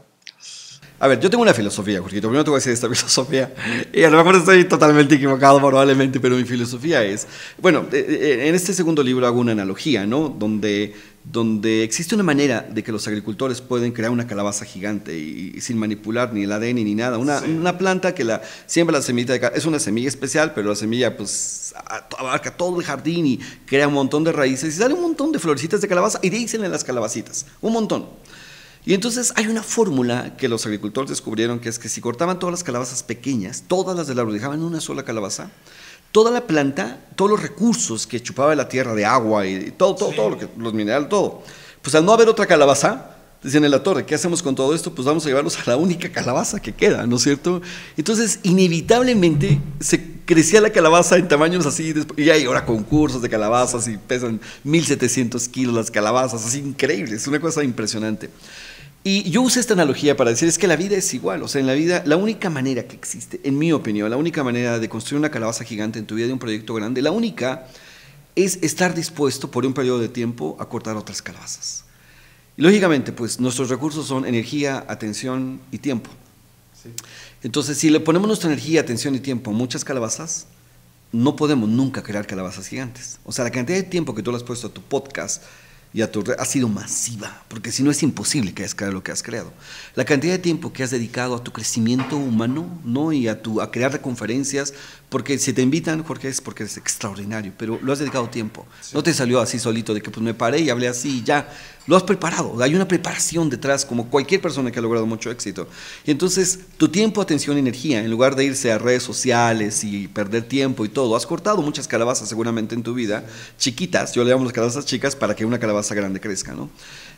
A ver, yo tengo una filosofía, Jorgito. Primero te voy a decir esta filosofía. Y a lo mejor estoy totalmente equivocado probablemente, pero mi filosofía es... Bueno, en este segundo libro hago una analogía, ¿no? Donde existe una manera de que los agricultores pueden crear una calabaza gigante y sin manipular ni el ADN ni nada. Una planta que siembra la semillita de calabaza. Es una semilla especial, pero la semilla pues abarca todo el jardín y crea un montón de raíces y sale un montón de florecitas de calabaza y de ahí salen las calabacitas. Un montón. Y entonces hay una fórmula que los agricultores descubrieron, que es que si cortaban todas las calabazas pequeñas, todas las del árbol, dejaban una sola calabaza, toda la planta, todos los recursos que chupaba la tierra de agua y todo los minerales, todo, pues al no haber otra calabaza, decían en la torre, ¿qué hacemos con todo esto? Pues vamos a llevarlos a la única calabaza que queda, ¿no es cierto? Entonces, inevitablemente se crecía la calabaza en tamaños así, y hay ahora concursos de calabazas y pesan 1,700 kilos las calabazas, así increíble, es una cosa impresionante. Y yo usé esta analogía para decir, es que la vida es igual, o sea, en la vida, la única manera que existe, en mi opinión, la única manera de construir una calabaza gigante en tu vida de un proyecto grande, la única es estar dispuesto por un periodo de tiempo a cortar otras calabazas. Y lógicamente, pues nuestros recursos son energía, atención y tiempo. Sí. Entonces, si le ponemos nuestra energía, atención y tiempo a muchas calabazas, no podemos nunca crear calabazas gigantes. O sea, la cantidad de tiempo que tú le has puesto a tu podcast y a tu red ha sido masiva, porque si no es imposible que hayas creado lo que has creado. La cantidad de tiempo que has dedicado a tu crecimiento humano, ¿no? Y a crear conferencias, porque si te invitan, Jorge, es porque es extraordinario, pero lo has dedicado tiempo. Sí. No te salió así solito de que pues me paré y hablé así y ya. Lo has preparado, hay una preparación detrás, como cualquier persona que ha logrado mucho éxito. Y entonces, tu tiempo, atención y energía, en lugar de irse a redes sociales y perder tiempo y todo, has cortado muchas calabazas seguramente en tu vida, chiquitas, yo le llamo las calabazas chicas para que una calabaza grande crezca, ¿no?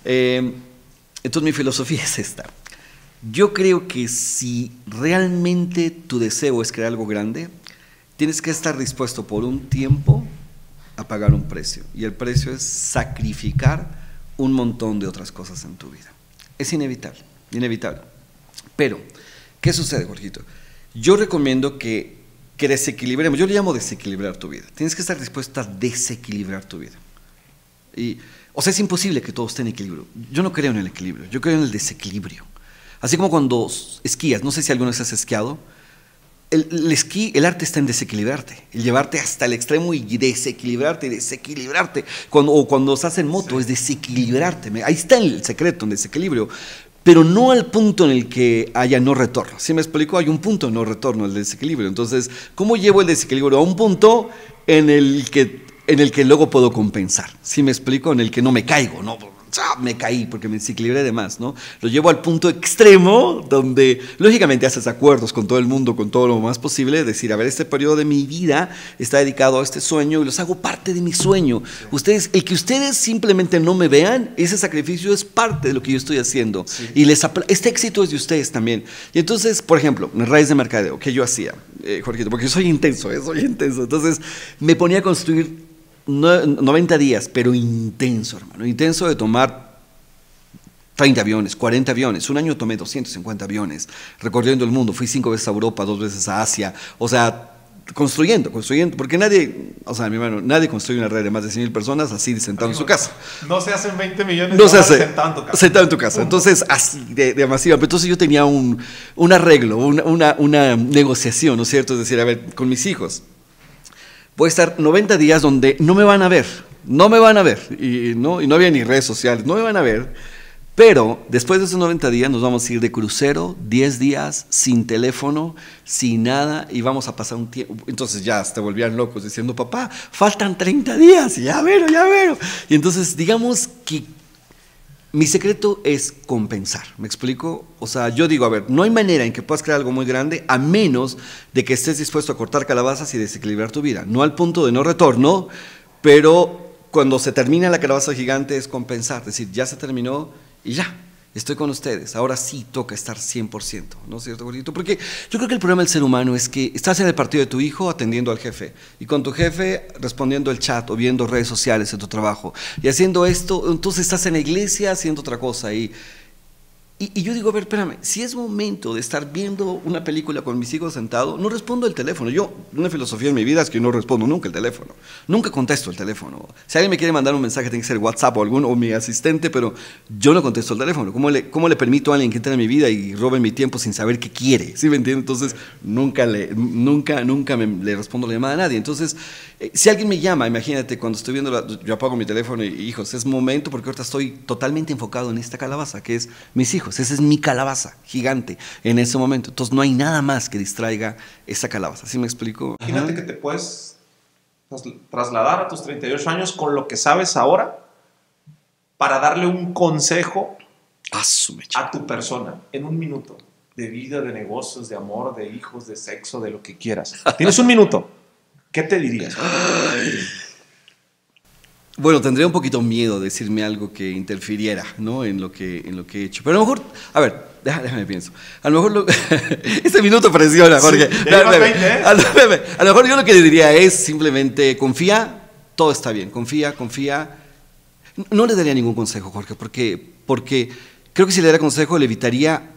Entonces, mi filosofía es esta. Yo creo que si realmente tu deseo es crear algo grande, tienes que estar dispuesto por un tiempo a pagar un precio. Y el precio es sacrificar un montón de otras cosas en tu vida. Es inevitable, inevitable. Pero, ¿qué sucede, Jorgito? Yo recomiendo que desequilibremos, yo le llamo desequilibrar tu vida. Tienes que estar dispuesto a desequilibrar tu vida. O sea, es imposible que todo esté en equilibrio. Yo no creo en el equilibrio, yo creo en el desequilibrio. Así como cuando esquías, no sé si alguna vez has esquiado, el esquí, el arte está en desequilibrarte, el llevarte hasta el extremo y desequilibrarte. Cuando estás en moto, es desequilibrarte. Ahí está el secreto, en desequilibrio. Pero no al punto en el que haya no retorno. ¿Sí me explico? Hay un punto de no retorno, el desequilibrio. Entonces, ¿cómo llevo el desequilibrio a un punto en el que luego puedo compensar? ¿Sí me explico? En el que no me caigo, ¿no? Me caí porque me desequilibré de más, ¿no? Lo llevo al punto extremo donde lógicamente haces acuerdos con todo el mundo, con todo lo más posible, decir, a ver, este periodo de mi vida está dedicado a este sueño y los hago parte de mi sueño. El que ustedes simplemente no me vean, ese sacrificio es parte de lo que yo estoy haciendo. Sí. Y este éxito es de ustedes también. Y entonces, por ejemplo, en Raíz de Mercadeo, ¿qué yo hacía, Jorgito? Porque soy intenso. Entonces me ponía a construir 90 días, pero intenso, hermano. Intenso de tomar 30 aviones, 40 aviones. Un año tomé 250 aviones, recorriendo el mundo. Fui 5 veces a Europa, 2 veces a Asia. O sea, construyendo. Porque nadie construye una red de más de 100,000 personas así sentado en su casa. No se hacen 20 millones de dólares sentado en tu casa. Entonces, así de masiva. Pero entonces yo tenía un arreglo, una negociación, ¿no es cierto? Es decir, a ver, con mis hijos. Voy a estar 90 días donde no me van a ver, y no había ni redes sociales, no me van a ver, pero después de esos 90 días nos vamos a ir de crucero, 10 días, sin teléfono, sin nada, y vamos a pasar un tiempo. Entonces ya te volvían locos diciendo, papá, faltan 30 días, ya veo. Y entonces digamos que mi secreto es compensar, ¿me explico? O sea, yo digo, a ver, no hay manera en que puedas crear algo muy grande a menos de que estés dispuesto a cortar calabazas y desequilibrar tu vida. No al punto de no retorno, pero cuando se termina la calabaza gigante es compensar, es decir, ya se terminó y ya. Estoy con ustedes, ahora sí toca estar 100%, ¿no es cierto, gordito? Porque yo creo que el problema del ser humano es que estás en el partido de tu hijo atendiendo al jefe, y con tu jefe respondiendo el chat o viendo redes sociales en tu trabajo, y haciendo esto, entonces estás en la iglesia haciendo otra cosa, y yo digo, a ver, espérame, si es momento de estar viendo una película con mis hijos sentado, no respondo el teléfono. Una filosofía en mi vida es que no respondo nunca el teléfono, nunca contesto el teléfono. Si alguien me quiere mandar un mensaje, tiene que ser WhatsApp o mi asistente, pero yo no contesto el teléfono. ¿Cómo le permito a alguien que entre en mi vida y robe mi tiempo sin saber qué quiere? ¿Sí me entiendes? Entonces, nunca le respondo la llamada a nadie. Entonces, si alguien me llama, imagínate, cuando estoy viendo, yo apago mi teléfono y, hijos, es momento porque ahorita estoy totalmente enfocado en esta calabaza, que es mis hijos. Esa es mi calabaza gigante en ese momento. Entonces no hay nada más que distraiga esa calabaza. ¿Sí me explico? Imagínate que te puedes trasladar a tus 38 años con lo que sabes ahora para darle un consejo a tu persona en un minuto. De vida, de negocios, de amor, de hijos, de sexo, de lo que quieras. Tienes un minuto. ¿Qué te dirías? Bueno, tendría un poquito miedo de decirme algo que interfiriera, ¿no? en lo que he hecho. Pero a lo mejor, a ver, déjame pienso. A lo mejor este minuto presiona, Jorge. Sí, a lo mejor yo lo que le diría es simplemente confía, todo está bien, confía. No le daría ningún consejo, Jorge, porque creo que si le diera consejo le evitaría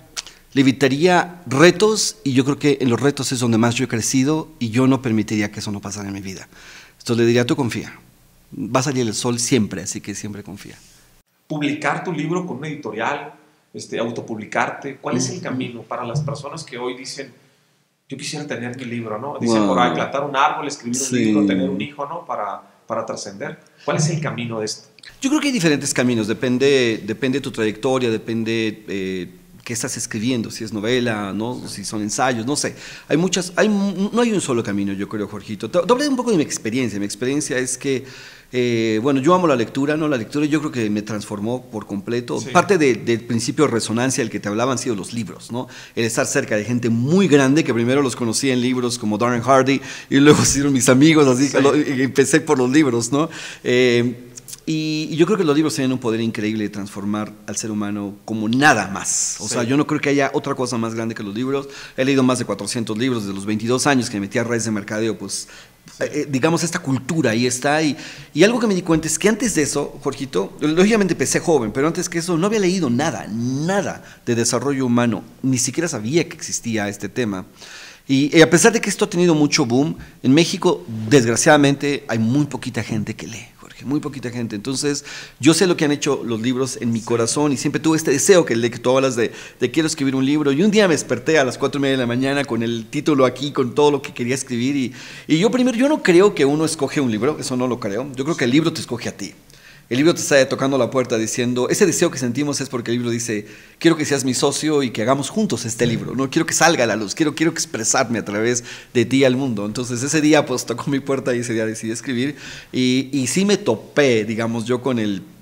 retos, y yo creo que en los retos es donde más yo he crecido, y yo no permitiría que eso no pasara en mi vida. Entonces le diría, tú confía. Va a salir el sol siempre, así que siempre confía. Publicar tu libro con una editorial, autopublicarte, ¿cuál es el camino para las personas que hoy dicen, yo quisiera tener mi libro, ¿no? Dicen, por ahí, plantar un árbol, escribir un libro, tener un hijo, ¿no? Para trascender. ¿Cuál es el camino de esto? Yo creo que hay diferentes caminos, depende de tu trayectoria, depende qué estás escribiendo, si es novela, ¿no? Si son ensayos, no sé. No hay un solo camino, yo creo, Jorgito. Te hablé un poco de mi experiencia. Mi experiencia es que, yo amo la lectura, ¿no? La lectura yo creo que me transformó por completo. Sí. Parte del principio de resonancia del que te hablaba han sido los libros, ¿no? El estar cerca de gente muy grande, que primero los conocí en libros como Darren Hardy, y luego hicieron mis amigos, así que empecé por los libros, ¿no? Y yo creo que los libros tienen un poder increíble de transformar al ser humano como nada más. O sea, yo no creo que haya otra cosa más grande que los libros. He leído más de 400 libros desde los 22 años que me metí a Raíz de Mercadeo, pues, digamos, esta cultura ahí está. Y algo que me di cuenta es que antes de eso, Jorgito, lógicamente empecé joven, pero antes que eso no había leído nada de desarrollo humano. Ni siquiera sabía que existía este tema. Y a pesar de que esto ha tenido mucho boom, en México, desgraciadamente, hay muy poquita gente que lee, Jorge. Jorge, muy poquita gente. Entonces, yo sé lo que han hecho los libros en mi corazón y siempre tuve este deseo que tú hablas de quiero escribir un libro. Y un día me desperté a las 4:30 de la mañana con el título aquí, con todo lo que quería escribir. Y yo primero, yo no creo que uno escoge un libro, eso no lo creo. Yo creo que el libro te escoge a ti. El libro te está tocando la puerta diciendo, ese deseo que sentimos es porque el libro dice, quiero que seas mi socio y que hagamos juntos este libro, ¿no? Quiero que salga a la luz, quiero expresarme a través de ti al mundo. Entonces ese día pues tocó mi puerta y ese día decidí escribir y sí me topé, digamos, yo con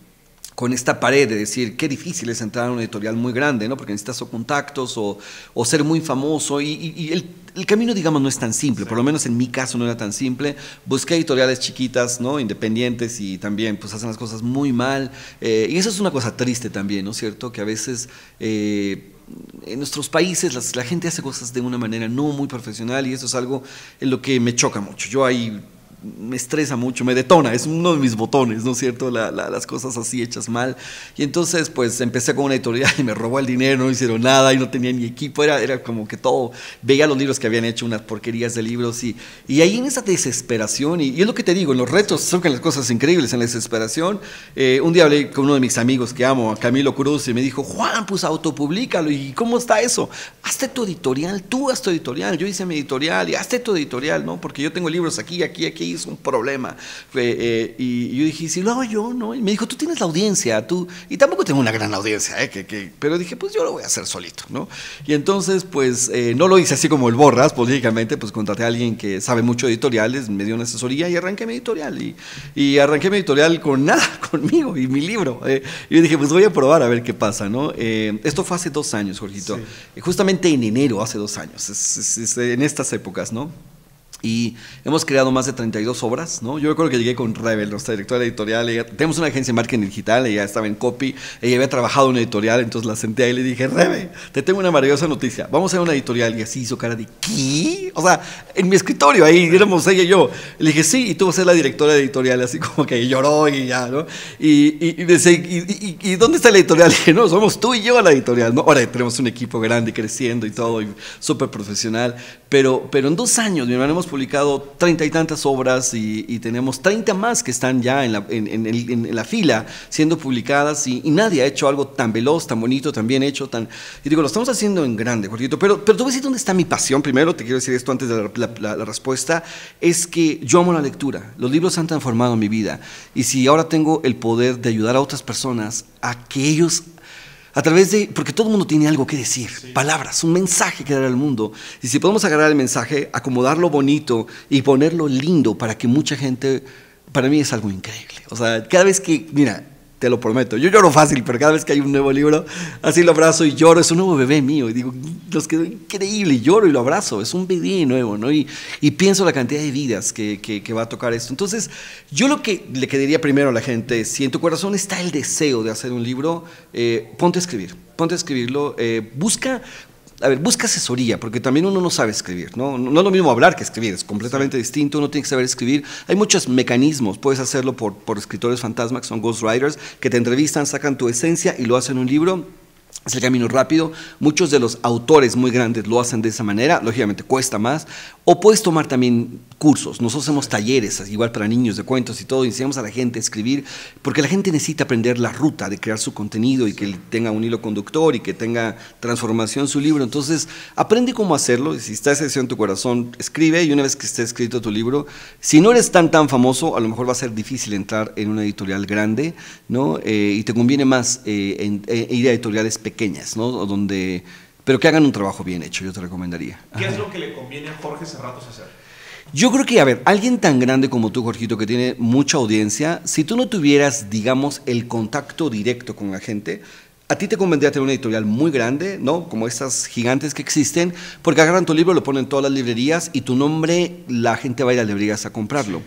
esta pared de decir qué difícil es entrar a una editorial muy grande, ¿no? Porque necesitas o contactos o ser muy famoso y el camino, digamos, no es tan simple, por lo menos en mi caso no era tan simple. Busqué editoriales chiquitas, ¿no? Independientes y también pues hacen las cosas muy mal y eso es una cosa triste también, ¿no es cierto? Que a veces en nuestros países la gente hace cosas de una manera no muy profesional y eso es algo en lo que me choca mucho. Yo ahí me estresa mucho, me detona, es uno de mis botones, ¿no es cierto? Las cosas así hechas mal. Y entonces pues empecé con una editorial y me robó el dinero, no hicieron nada y no tenía ni equipo, era como que todo, veía los libros que habían hecho, unas porquerías de libros y ahí en esa desesperación, y es lo que te digo, en los retos surgen las cosas increíbles, en la desesperación. Un día hablé con uno de mis amigos que amo, a Camilo Cruz, y me dijo, Juan, pues autopublicalo, ¿y cómo está eso? Hazte tu editorial, tú haz tu editorial, yo hice mi editorial y hazte tu editorial, ¿no? Porque yo tengo libros aquí, es un problema. Y yo dije, si lo hago yo, ¿no? Y me dijo, tú tienes la audiencia, y tampoco tengo una gran audiencia, pero dije, pues yo lo voy a hacer solito, ¿no? Y entonces, pues, no lo hice así como el Borras, pues, lógicamente, pues contraté a alguien que sabe mucho de editoriales, me dio una asesoría y arranqué mi editorial. Y arranqué mi editorial con nada, conmigo y mi libro. Y yo dije, pues voy a probar a ver qué pasa, ¿no? Esto fue hace 2 años, Jorgito. Sí. Justamente en enero, hace 2 años, es en estas épocas, ¿no? Y hemos creado más de 32 obras, ¿no? Yo recuerdo que llegué con Rebel, nuestra directora editorial. Tenemos una agencia de marketing digital, ella estaba en copy, ella había trabajado en una editorial, entonces la senté ahí y le dije, Rebel, te tengo una maravillosa noticia, vamos a hacer una editorial. Y así hizo cara de, ¿qué? O sea, en mi escritorio, ahí éramos ella y yo. Le dije, sí, y tú vas a ser la directora de editorial, así como que lloró y ya, ¿no? Y me decía, ¿y dónde está la editorial? Le dije, no, somos tú y yo la editorial, ¿no? Ahora tenemos un equipo grande, creciendo y todo, y súper profesional, pero en 2 años, mi hermano, hemos publicado 30 y tantas obras y tenemos 30 más que están ya en la fila siendo publicadas y nadie ha hecho algo tan veloz, tan bonito, tan bien hecho, y digo, lo estamos haciendo en grande, Jorgito, pero te voy a decir dónde está mi pasión. Primero te quiero decir esto antes de la respuesta, es que yo amo la lectura, los libros han transformado mi vida y si ahora tengo el poder de ayudar a otras personas a que ellos a través de, porque todo el mundo tiene algo que decir, sí, palabras, un mensaje que dar al mundo. Y si podemos agarrar el mensaje, acomodarlo bonito y ponerlo lindo para que mucha gente, para mí es algo increíble. O sea, cada vez que, mira, te lo prometo, yo lloro fácil, pero cada vez que hay un nuevo libro, así lo abrazo y lloro, es un nuevo bebé mío, y digo, nos quedó increíble, y lloro y lo abrazo, es un bebé nuevo, ¿no? Y pienso la cantidad de vidas que va a tocar esto. Entonces, yo lo que le diría primero a la gente, si en tu corazón está el deseo de hacer un libro, ponte a escribirlo, busca asesoría, porque también uno no sabe escribir, ¿no? No es lo mismo hablar que escribir, es completamente distinto, uno tiene que saber escribir. Hay muchos mecanismos, puedes hacerlo por escritores fantasma, que son ghostwriters, que te entrevistan, sacan tu esencia y lo hacen en un libro. Es el camino rápido. Muchos de los autores muy grandes lo hacen de esa manera, lógicamente cuesta más. O puedes tomar también cursos. Nosotros hacemos talleres, igual para niños de cuentos y todo, y enseñamos a la gente a escribir, porque la gente necesita aprender la ruta de crear su contenido y que tenga un hilo conductor y que tenga transformación su libro. Entonces, aprende cómo hacerlo. Si está esa deseo en tu corazón, escribe, y una vez que esté escrito tu libro, si no eres tan famoso, a lo mejor va a ser difícil entrar en una editorial grande, ¿no? Y te conviene más ir a editoriales pequeñas, ¿no? Pero que hagan un trabajo bien hecho, yo te recomendaría. ¿Qué es lo que le conviene a Jorge Serratos hacer? Yo creo que, a ver, alguien tan grande como tú, Jorgito, que tiene mucha audiencia, si tú no tuvieras, digamos, el contacto directo con la gente, a ti te convendría tener una editorial muy grande, ¿no? Como estas gigantes que existen, porque agarran tu libro, lo ponen en todas las librerías y tu nombre, la gente va a ir a las librerías a comprarlo.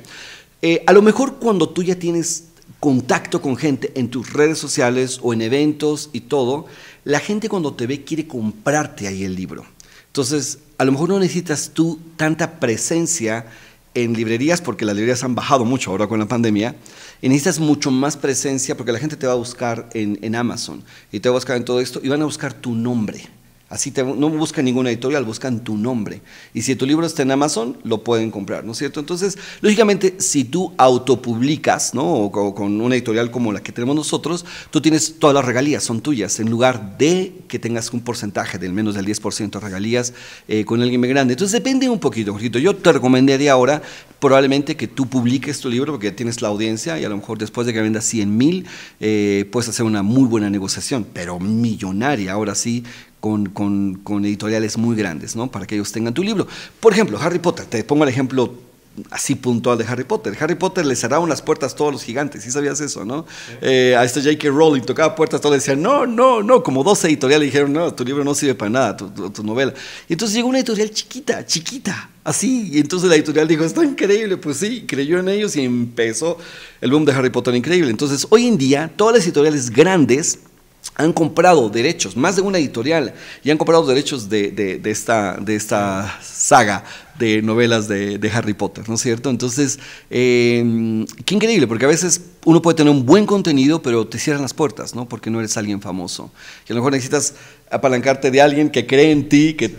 A lo mejor cuando tú ya tienes contacto con gente en tus redes sociales o en eventos y todo, la gente cuando te ve quiere comprarte ahí el libro. Entonces, a lo mejor no necesitas tú tanta presencia en librerías, porque las librerías han bajado mucho ahora con la pandemia, y necesitas mucho más presencia porque la gente te va a buscar en Amazon y te va a buscar en todo esto y van a buscar tu nombre. Así no buscan ninguna editorial, buscan tu nombre. Y si tu libro está en Amazon, lo pueden comprar, ¿no es cierto? Entonces, lógicamente, si tú autopublicas, ¿no? O con una editorial como la que tenemos nosotros, tú tienes todas las regalías, son tuyas, en lugar de que tengas un porcentaje del menos del 10% de regalías con alguien más grande. Entonces, depende un poquito, Jorgito. Yo te recomendaría ahora probablemente que tú publiques tu libro porque ya tienes la audiencia y a lo mejor después de que vendas 100,000 puedes hacer una muy buena negociación, pero millonaria, ahora sí, con editoriales muy grandes, ¿no? Para que ellos tengan tu libro. Por ejemplo, Harry Potter, te pongo el ejemplo así puntual de Harry Potter. Harry Potter le cerraron las puertas a todos los gigantes, ¿sí sabías eso, no? Sí. A este J.K. Rowling tocaba puertas, todos le decían, no, como 12 editoriales dijeron, no, tu libro no sirve para nada, tu novela. Y entonces llegó una editorial chiquita, así, y entonces la editorial dijo, está increíble, pues sí, creyó en ellos y empezó el boom de Harry Potter increíble. Entonces, hoy en día, todas las editoriales grandes han comprado derechos, más de una editorial, y han comprado derechos de esta saga de novelas de Harry Potter, ¿no es cierto? Entonces, qué increíble, porque a veces uno puede tener un buen contenido, pero te cierran las puertas, ¿no? Porque no eres alguien famoso. Y a lo mejor necesitas apalancarte de alguien que cree en ti, que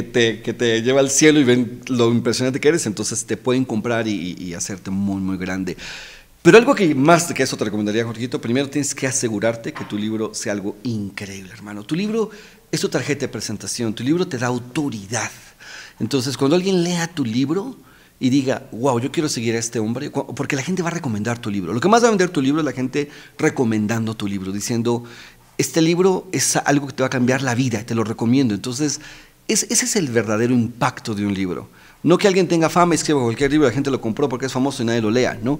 te lleva al cielo y ven lo impresionante que eres, entonces te pueden comprar y hacerte muy, muy grande. Pero algo que más que eso te recomendaría, Jorgito, primero tienes que asegurarte que tu libro sea algo increíble, hermano. Tu libro es tu tarjeta de presentación, tu libro te da autoridad. Entonces, cuando alguien lea tu libro y diga, wow, yo quiero seguir a este hombre, porque la gente va a recomendar tu libro. Lo que más va a vender tu libro es la gente recomendando tu libro, diciendo, este libro es algo que te va a cambiar la vida, te lo recomiendo. Entonces, ese es el verdadero impacto de un libro. No que alguien tenga fama y escriba cualquier libro, la gente lo compró porque es famoso y nadie lo lea, ¿no?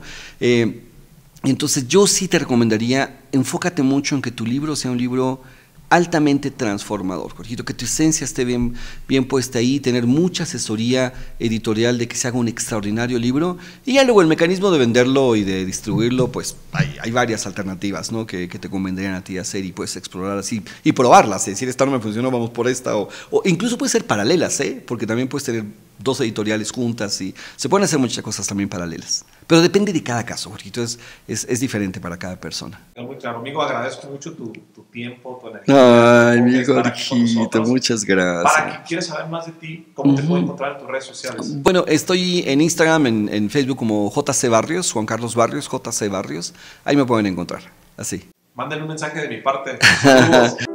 Entonces yo sí te recomendaría, enfócate mucho en que tu libro sea un libro altamente transformador, Jorgito, que tu esencia esté bien puesta ahí, tener mucha asesoría editorial de que se haga un extraordinario libro, y ya luego el mecanismo de venderlo y de distribuirlo, pues hay varias alternativas, ¿no? que te convendrían a ti hacer y puedes explorar así y probarlas, decir, esta no me funcionó, vamos por esta, o incluso puede ser paralelas, porque también puedes tener 2 editoriales juntas y se pueden hacer muchas cosas también paralelas. Pero depende de cada caso, Jorgito, es diferente para cada persona. Muy claro, amigo, agradezco mucho tu tiempo, tu energía. Ay, mi Jorgito, muchas gracias. Para quien quiere saber más de ti, ¿cómo te puede encontrar en tus redes sociales? Bueno, estoy en Instagram, en Facebook como JC Barrios, Juan Carlos Barrios, JC Barrios. Ahí me pueden encontrar, así. Mándenle un mensaje de mi parte. Saludos.